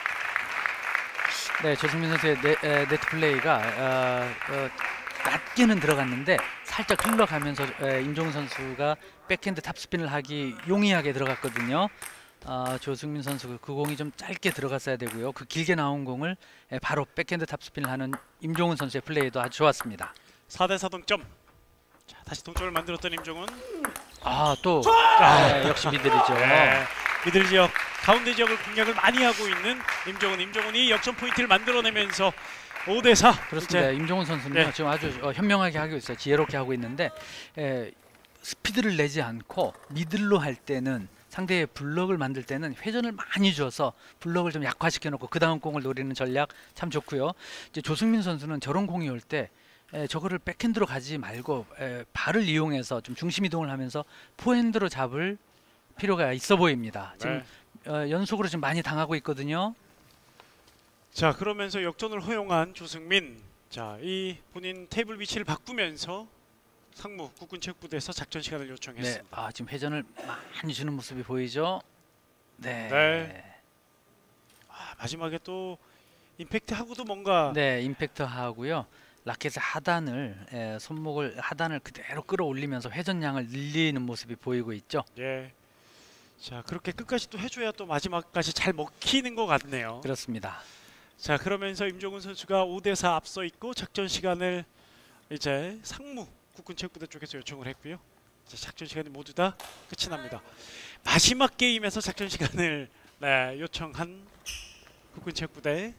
네, 조승민 선수의 네, 에, 네트 플레이가 어, 어, 낮게는 들어갔는데 살짝 흘러가면서 에, 임종훈 선수가 백핸드 탑스핀을 하기 용이하게 들어갔거든요. 어, 조승민 선수 그 공이 좀 짧게 들어갔어야 되고요. 그 길게 나온 공을 에, 바로 백핸드 탑스핀을 하는 임종훈 선수의 플레이도 아주 좋았습니다. 사 대 사 동점. 자 다시 동점을 만들었던 임종훈. 아, 또 아, 역시 미들이죠. 네. 미들 지역 가운데 지역을 공략을 많이 하고 있는 임종훈. 임종훈이 역전 포인트를 만들어내면서 오 대 사. 그렇습니다. 이제 임종훈 선수는 네. 지금 아주 어, 현명하게 하고 있어요. 지혜롭게 하고 있는데 에, 스피드를 내지 않고 미들로 할 때는 상대의 블럭을 만들 때는 회전을 많이 줘서 블럭을 좀 약화시켜 놓고 그 다음 공을 노리는 전략 참 좋고요. 이제 조승민 선수는 저런 공이 올 때 에, 저거를 백핸드로 가지 말고 에, 발을 이용해서 좀 중심 이동을 하면서 포핸드로 잡을 필요가 있어 보입니다. 지금 네. 어, 연속으로 지금 많이 당하고 있거든요. 자 그러면서 역전을 허용한 조승민. 자 이 본인 테이블 위치를 바꾸면서 상무 국군체육부대에서 작전 시간을 네, 요청했습니다. 아 지금 회전을 많이 주는 모습이 보이죠. 네. 네. 아, 마지막에 또 임팩트 하고도 뭔가 네, 임팩트 하고요. 라켓의 하단을 에, 손목을 하단을 그대로 끌어올리면서 회전량을 늘리는 모습이 보이고 있죠. 예. 자 그렇게 끝까지 또 해줘야 또 마지막까지 잘 먹히는 것 같네요. 그렇습니다. 자 그러면서 임종훈 선수가 오 대 사 앞서 있고 작전 시간을 이제 상무 국군체육부대 쪽에서 요청을 했고요. 이제 작전 시간이 모두 다 끝이 납니다. 마지막 게임에서 작전 시간을 네, 요청한 국군체육부대.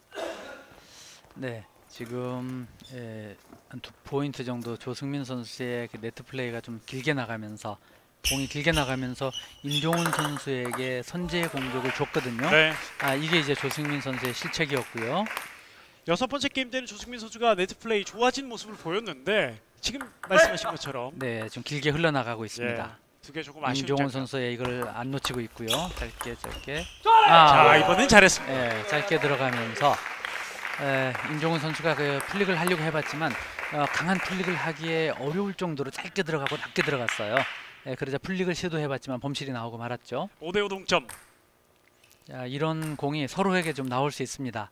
네, 지금 한 두 포인트 정도 조승민 선수의 그 네트 플레이가 좀 길게 나가면서 공이 길게 나가면서 임종훈 선수에게 선제 공격을 줬거든요. 네. 아 이게 이제 조승민 선수의 실책이었고요. 여섯 번째 게임 때는 조승민 선수가 네트 플레이 좋아진 모습을 보였는데 지금 말씀하신 것처럼 네, 좀 길게 흘러나가고 있습니다. 예, 두 개 조금 아쉬운 임종훈 장면. 선수의 이걸 안 놓치고 있고요. 짧게 짧게. 자 아, 이번엔 잘했습니다. 예, 짧게 들어가면서 에, 임종훈 선수가 그 플릭을 하려고 해봤지만 어, 강한 플릭을 하기에 어려울 정도로 짧게 들어가고 낮게 들어갔어요. 예, 그러자 플릭을 시도해봤지만 범실이 나오고 말았죠. 오 대 오 동점. 자, 이런 공이 서로에게 좀 나올 수 있습니다.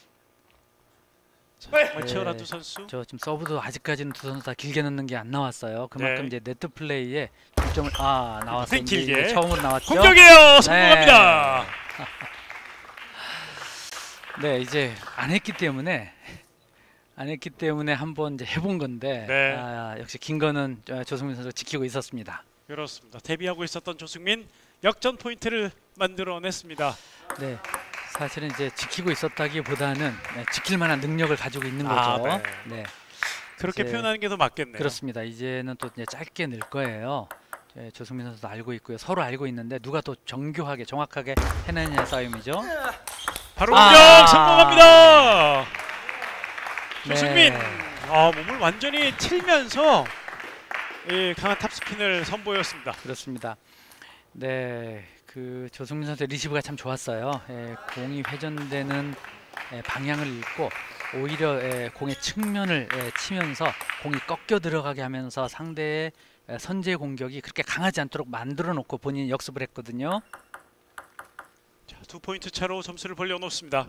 정말 네. 치열한 두 선수. 저 지금 서브도 아직까지는 두 선수 다 길게 넣는 게 안 나왔어요. 그만큼 네. 이제 네트 플레이에 중점을 아 나왔어요. 이제, 길게. 이제 처음으로 나왔죠. 공격이에요. 성공합니다. 네, 이제 안 했기 때문에 안 했기 때문에 한번 이제 해본 건데 네. 아, 역시 긴 거는 조승민 선수 지키고 있었습니다. 그렇습니다. 데뷔하고 있었던 조승민 역전 포인트를 만들어냈습니다. 네, 사실은 이제 지키고 있었다기보다는 네, 지킬 만한 능력을 가지고 있는 거죠. 아, 네. 네, 그렇게 이제 표현하는 게 더 맞겠네요. 그렇습니다. 이제는 또 이제 짧게 늘 거예요. 예, 조승민 선수도 알고 있고요. 서로 알고 있는데 누가 더 정교하게 정확하게 해내느냐 싸움이죠. 바로 아. 공격 성공합니다. 조승민 네. 아, 몸을 완전히 틀면서 이 강한 탑스핀을 선보였습니다. 그렇습니다. 네, 그 조승민 선수의 리시브가 참 좋았어요. 예, 공이 회전되는 예, 방향을 읽고 오히려 예, 공의 측면을 예, 치면서 공이 꺾여 들어가게 하면서 상대의 예, 선제 공격이 그렇게 강하지 않도록 만들어 놓고 본인이 역습을 했거든요. 자, 두 포인트 차로 점수를 벌려놓습니다.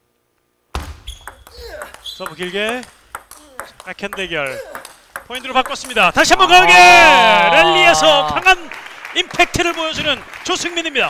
서브 길게 백핸드 대결 포인트로 바꿨습니다. 다시 한번 강하게 아 랠리에서 강한 임팩트를 보여주는 조승민입니다.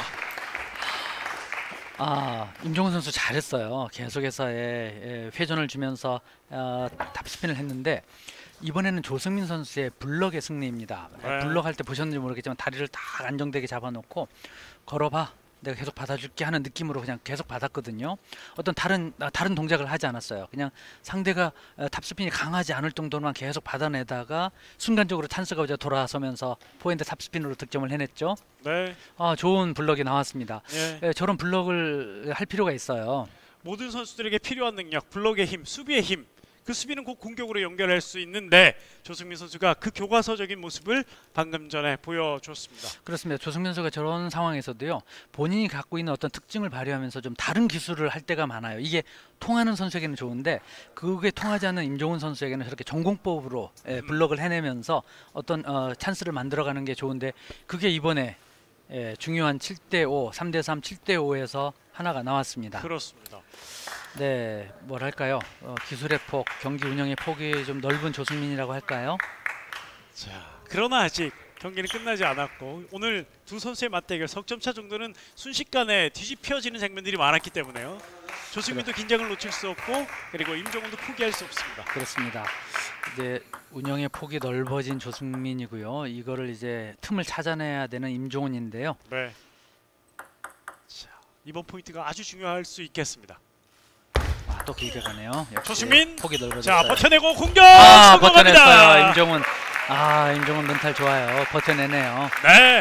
아, 임종훈 선수 잘했어요. 계속해서 예, 예, 회전을 주면서 어, 탑스핀을 했는데 이번에는 조승민 선수의 블럭의 승리입니다. 네. 블럭 할 때 보셨는지 모르겠지만 다리를 딱 안정되게 잡아놓고 걸어봐. 내가 계속 받아줄게 하는 느낌으로 그냥 계속 받았거든요. 어떤 다른 아, 다른 동작을 하지 않았어요. 그냥 상대가 어, 탑스핀이 강하지 않을 정도로만 계속 받아내다가 순간적으로 찬스가 오자 돌아서면서 포핸드 탑스핀으로 득점을 해냈죠. 네, 아, 좋은 블럭이 나왔습니다. 예. 예, 저런 블럭을 할 필요가 있어요. 모든 선수들에게 필요한 능력, 블록의 힘, 수비의 힘. 그 수비는 곧 공격으로 연결할 수 있는데 조승민 선수가 그 교과서적인 모습을 방금 전에 보여줬습니다. 그렇습니다. 조승민 선수가 저런 상황에서도요. 본인이 갖고 있는 어떤 특징을 발휘하면서 좀 다른 기술을 할 때가 많아요. 이게 통하는 선수에게는 좋은데 그게 통하지 않는 임종훈 선수에게는 저렇게 전공법으로 예, 블럭을 해내면서 어떤 어, 찬스를 만들어가는 게 좋은데 그게 이번에 예, 중요한 칠 대 오, 삼 대 삼, 칠 대 오에서 하나가 나왔습니다. 그렇습니다. 네, 뭐랄까요? 어, 기술의 폭, 경기 운영의 폭이 좀 넓은 조승민이라고 할까요? 자, 그러나 아직 경기는 끝나지 않았고 오늘 두 선수의 맞대결 석점차 정도는 순식간에 뒤집혀지는 장면들이 많았기 때문에요. 조승민도 긴장을 놓칠 수 없고 그리고 임종훈도 포기할 수 없습니다. 그렇습니다. 이제 운영의 폭이 넓어진 조승민이고요. 이거를 이제 틈을 찾아내야 되는 임종훈인데요. 네. 자, 이번 포인트가 아주 중요할 수 있겠습니다. 아, 또 길게 가네요. 역시 조승민! 폭이 넓어졌어요. 자, 버텨내고 공격 아, 성공합니다. 버텨냈어요. 임종훈. 아, 임종훈 멘탈 좋아요. 버텨내네요. 네.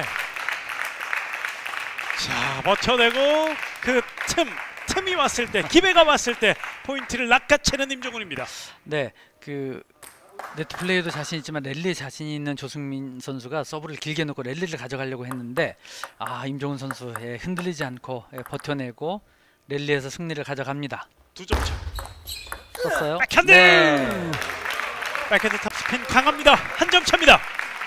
자, 버텨내고 그 틈, 틈이 왔을 때, 기회가 왔을 때 포인트를 낚아채는 임종훈입니다. 네, 그 네트 플레이도 자신 있지만 랠리에 자신이 있는 조승민 선수가 서브를 길게 놓고 랠리를 가져가려고 했는데 아, 임종훈 선수 예, 흔들리지 않고 예, 버텨내고 랠리에서 승리를 가져갑니다. 두 점 차. 썼어요? 백핸드! 네. 백핸드 탑스핀 강합니다. 한 점 차입니다.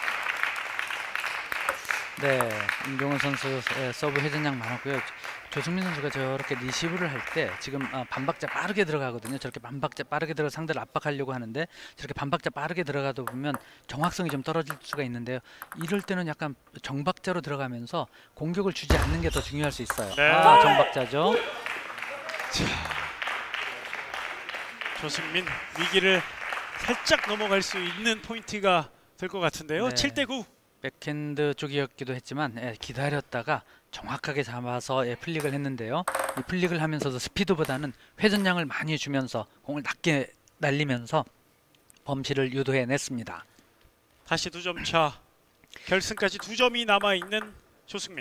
네, 임종훈 선수 예, 서브 회전량 많았고요. 조승민 선수가 저렇게 리시브를 할 때 지금 아, 반박자 빠르게 들어가거든요. 저렇게 반박자 빠르게 들어 상대를 압박하려고 하는데 저렇게 반박자 빠르게 들어가다 보면 정확성이 좀 떨어질 수가 있는데요. 이럴 때는 약간 정박자로 들어가면서 공격을 주지 않는 게 더 중요할 수 있어요. 네. 아, 정박자죠. 조승민 위기를 살짝 넘어갈 수 있는 포인트가 될 것 같은데요. 네. 칠 대 구. 백핸드 쪽이었기도 했지만 예, 기다렸다가 정확하게 잡아서 예, 플릭을 했는데요. 이 플릭을 하면서도 스피드보다는 회전량을 많이 주면서 공을 낮게 날리면서 범실을 유도해냈습니다. 다시 두 점 차. 결승까지 두 점이 남아 있는 조승민.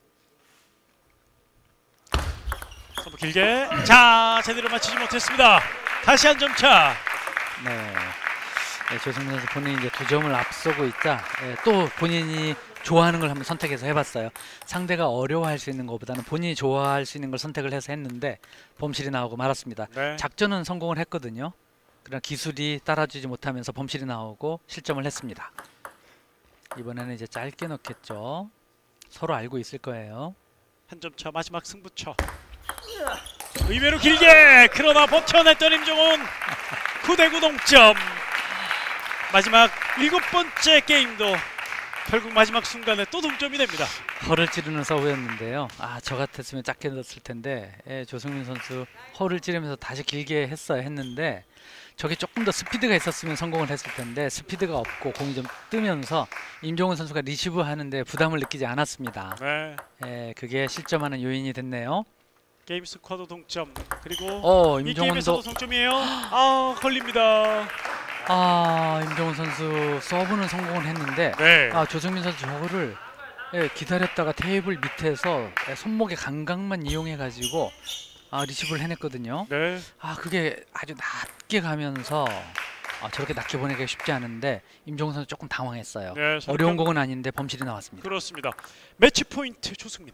서브 길게. 자, 제대로 맞히지 못했습니다. 다시 한 점 차. 네, 예, 조승민 선수 본인이 이제 두 점을 앞서고 있자 예, 또 본인이 좋아하는 걸 한번 선택해서 해봤어요. 상대가 어려워할 수 있는 것보다는 본인이 좋아할 수 있는 걸 선택을 해서 했는데 범실이 나오고 말았습니다. 네. 작전은 성공을 했거든요. 그러나 기술이 따라주지 못하면서 범실이 나오고 실점을 했습니다. 이번에는 이제 짧게 넣겠죠. 서로 알고 있을 거예요. 한 점 차 마지막 승부처. 의외로 길게 그러나 버텨냈던 임종훈. 구 대 구 동점. 마지막 일곱 번째 게임도 결국 마지막 순간에 또 동점이 됩니다. 허를 찌르는 서브였는데요. 아, 저 같았으면 작게 넣었을 텐데 예, 조승민 선수 허를 찌르면서 다시 길게 했어야 했는데 저게 조금 더 스피드가 있었으면 성공을 했을 텐데 스피드가 없고 공이 좀 뜨면서 임종훈 선수가 리시브 하는데 부담을 느끼지 않았습니다. 네. 예, 그게 실점하는 요인이 됐네요. 게임 스코어도 동점. 그리고 어, 이 게임에서도 임종훈도 동점이에요. 아, 걸립니다. 아, 임종훈 선수 서브는 성공을 했는데 네. 아, 조승민 선수 저거를 예, 기다렸다가 테이블 밑에서 예, 손목의 감각만 이용해 가지고 아, 리시브를 해냈거든요. 네. 아, 그게 아주 낮게 가면서 아, 저렇게 낮게 보내기가 쉽지 않은데 임종훈 선수 조금 당황했어요. 네, 어려운 선택- 공은 아닌데 범실이 나왔습니다. 그렇습니다. 매치 포인트 조승민.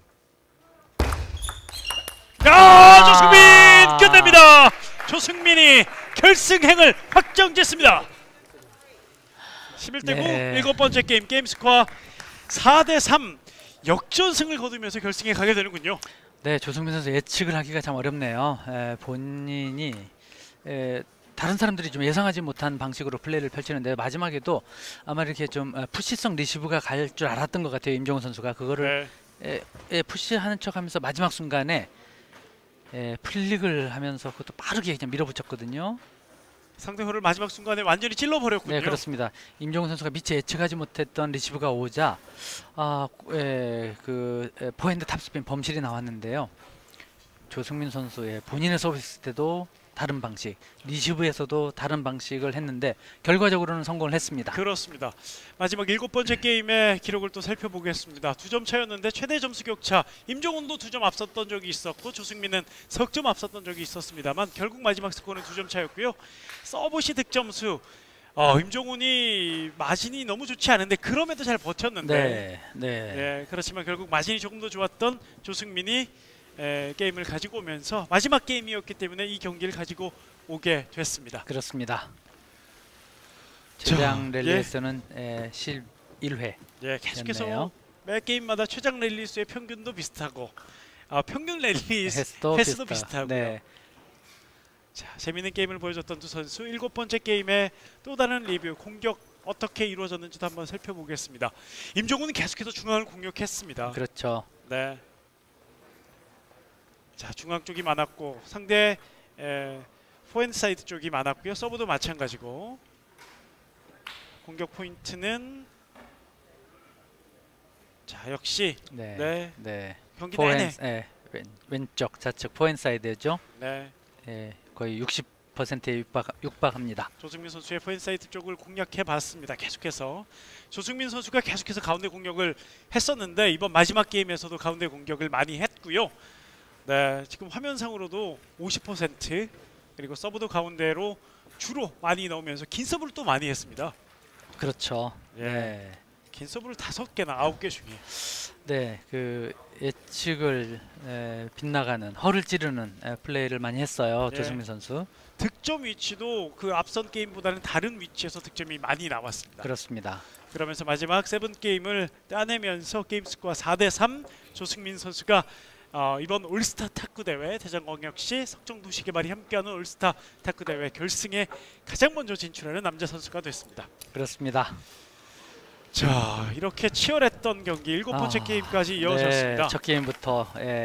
야, 조승민 끝냅니다. 조승민이 결승행을 확정짓습니다. 십일 대 구 네. 일곱 번째 게임 게임 스코어 사 대 삼 역전승을 거두면서 결승에 가게 되는군요. 네, 조승민 선수 예측을 하기가 참 어렵네요. 에, 본인이 에, 다른 사람들이 좀 예상하지 못한 방식으로 플레이를 펼치는데 마지막에도 아마 이렇게 좀 어, 푸시성 리시브가 갈 줄 알았던 것 같아요. 임종훈 선수가 그거를 네. 에, 에, 푸시하는 척하면서 마지막 순간에 에, 플릭을 하면서 그것도 빠르게 그냥 밀어붙였거든요. 상대호를 마지막 순간에 완전히 찔러버렸군요. 네, 그렇습니다. 임종훈 선수가 미처 예측하지 못했던 리시브가 오자 아, 에, 그 에, 포핸드 탑스핀 범실이 나왔는데요. 조승민 선수의 본인의 서비스 때도 다른 방식, 리시브에서도 다른 방식을 했는데 결과적으로는 성공을 했습니다. 그렇습니다. 마지막 일곱 번째 게임의 기록을 또 살펴보겠습니다. 두 점 차였는데 최대 점수 격차. 임종훈도 두 점 앞섰던 적이 있었고 조승민은 석 점 앞섰던 적이 있었습니다만 결국 마지막 스코어는 두 점 차였고요. 서브시 득점수. 어, 임종훈이 마진이 너무 좋지 않은데 그럼에도 잘 버텼는데. 네, 네, 예, 그렇지만 결국 마진이 조금 더 좋았던 조승민이 에, 게임을 가지고 오면서 마지막 게임이었기 때문에 이 경기를 가지고 오게 됐습니다. 그렇습니다. 자, 최장 예. 랠리에서는 에, 십일 회. 예, 계속해서 였네요. 매 게임마다 최장 랠리 수의 평균도 비슷하고 아, 평균 랠리 횟수도, 횟수도 비슷하- 비슷하고요. 네, 자, 재미있는 게임을 보여줬던 두 선수 일곱 번째 게임의 또 다른 리뷰 공격 어떻게 이루어졌는지도 한번 살펴보겠습니다. 임종훈은 계속해서 중앙을 공격했습니다. 그렇죠. 네. 자, 중앙 쪽이 많았고 상대 에, 포핸드 사이드 쪽이 많았고요. 서브도 마찬가지고 공격 포인트는 자, 역시 네, 네, 네. 경기 포핸, 내내 예, 왼, 왼쪽 좌측 포핸드 사이드죠. 네, 예, 거의 육십 퍼센트에 육박, 육박합니다. 조승민 선수의 포핸드 사이드 쪽을 공략해 봤습니다. 계속해서 조승민 선수가 계속해서 가운데 공격을 했었는데 이번 마지막 게임에서도 가운데 공격을 많이 했고요. 네, 지금 화면상으로도 오십 퍼센트 그리고 서브도 가운데로 주로 많이 넣으면서 긴 서브를 또 많이 했습니다. 그렇죠. 예. 네. 긴 서브를 다섯 개나 아홉 개 중에 네, 그 예측을 에, 빗나가는 허를 찌르는 에, 플레이를 많이 했어요. 예. 조승민 선수. 득점 위치도 그 앞선 게임보다는 다른 위치에서 득점이 많이 나왔습니다. 그렇습니다. 그러면서 마지막 세븐 게임을 따내면서 게임 스코어 사 대 삼 조승민 선수가 어, 이번 올스타 탁구 대회 대전광역시 석정도시 개발이 함께하는 올스타 탁구 대회 결승에 가장 먼저 진출하는 남자 선수가 됐습니다. 그렇습니다. 자, 이렇게 치열했던 경기 일곱 번째 아, 게임까지 이어졌습니다. 네, 첫 게임부터 예,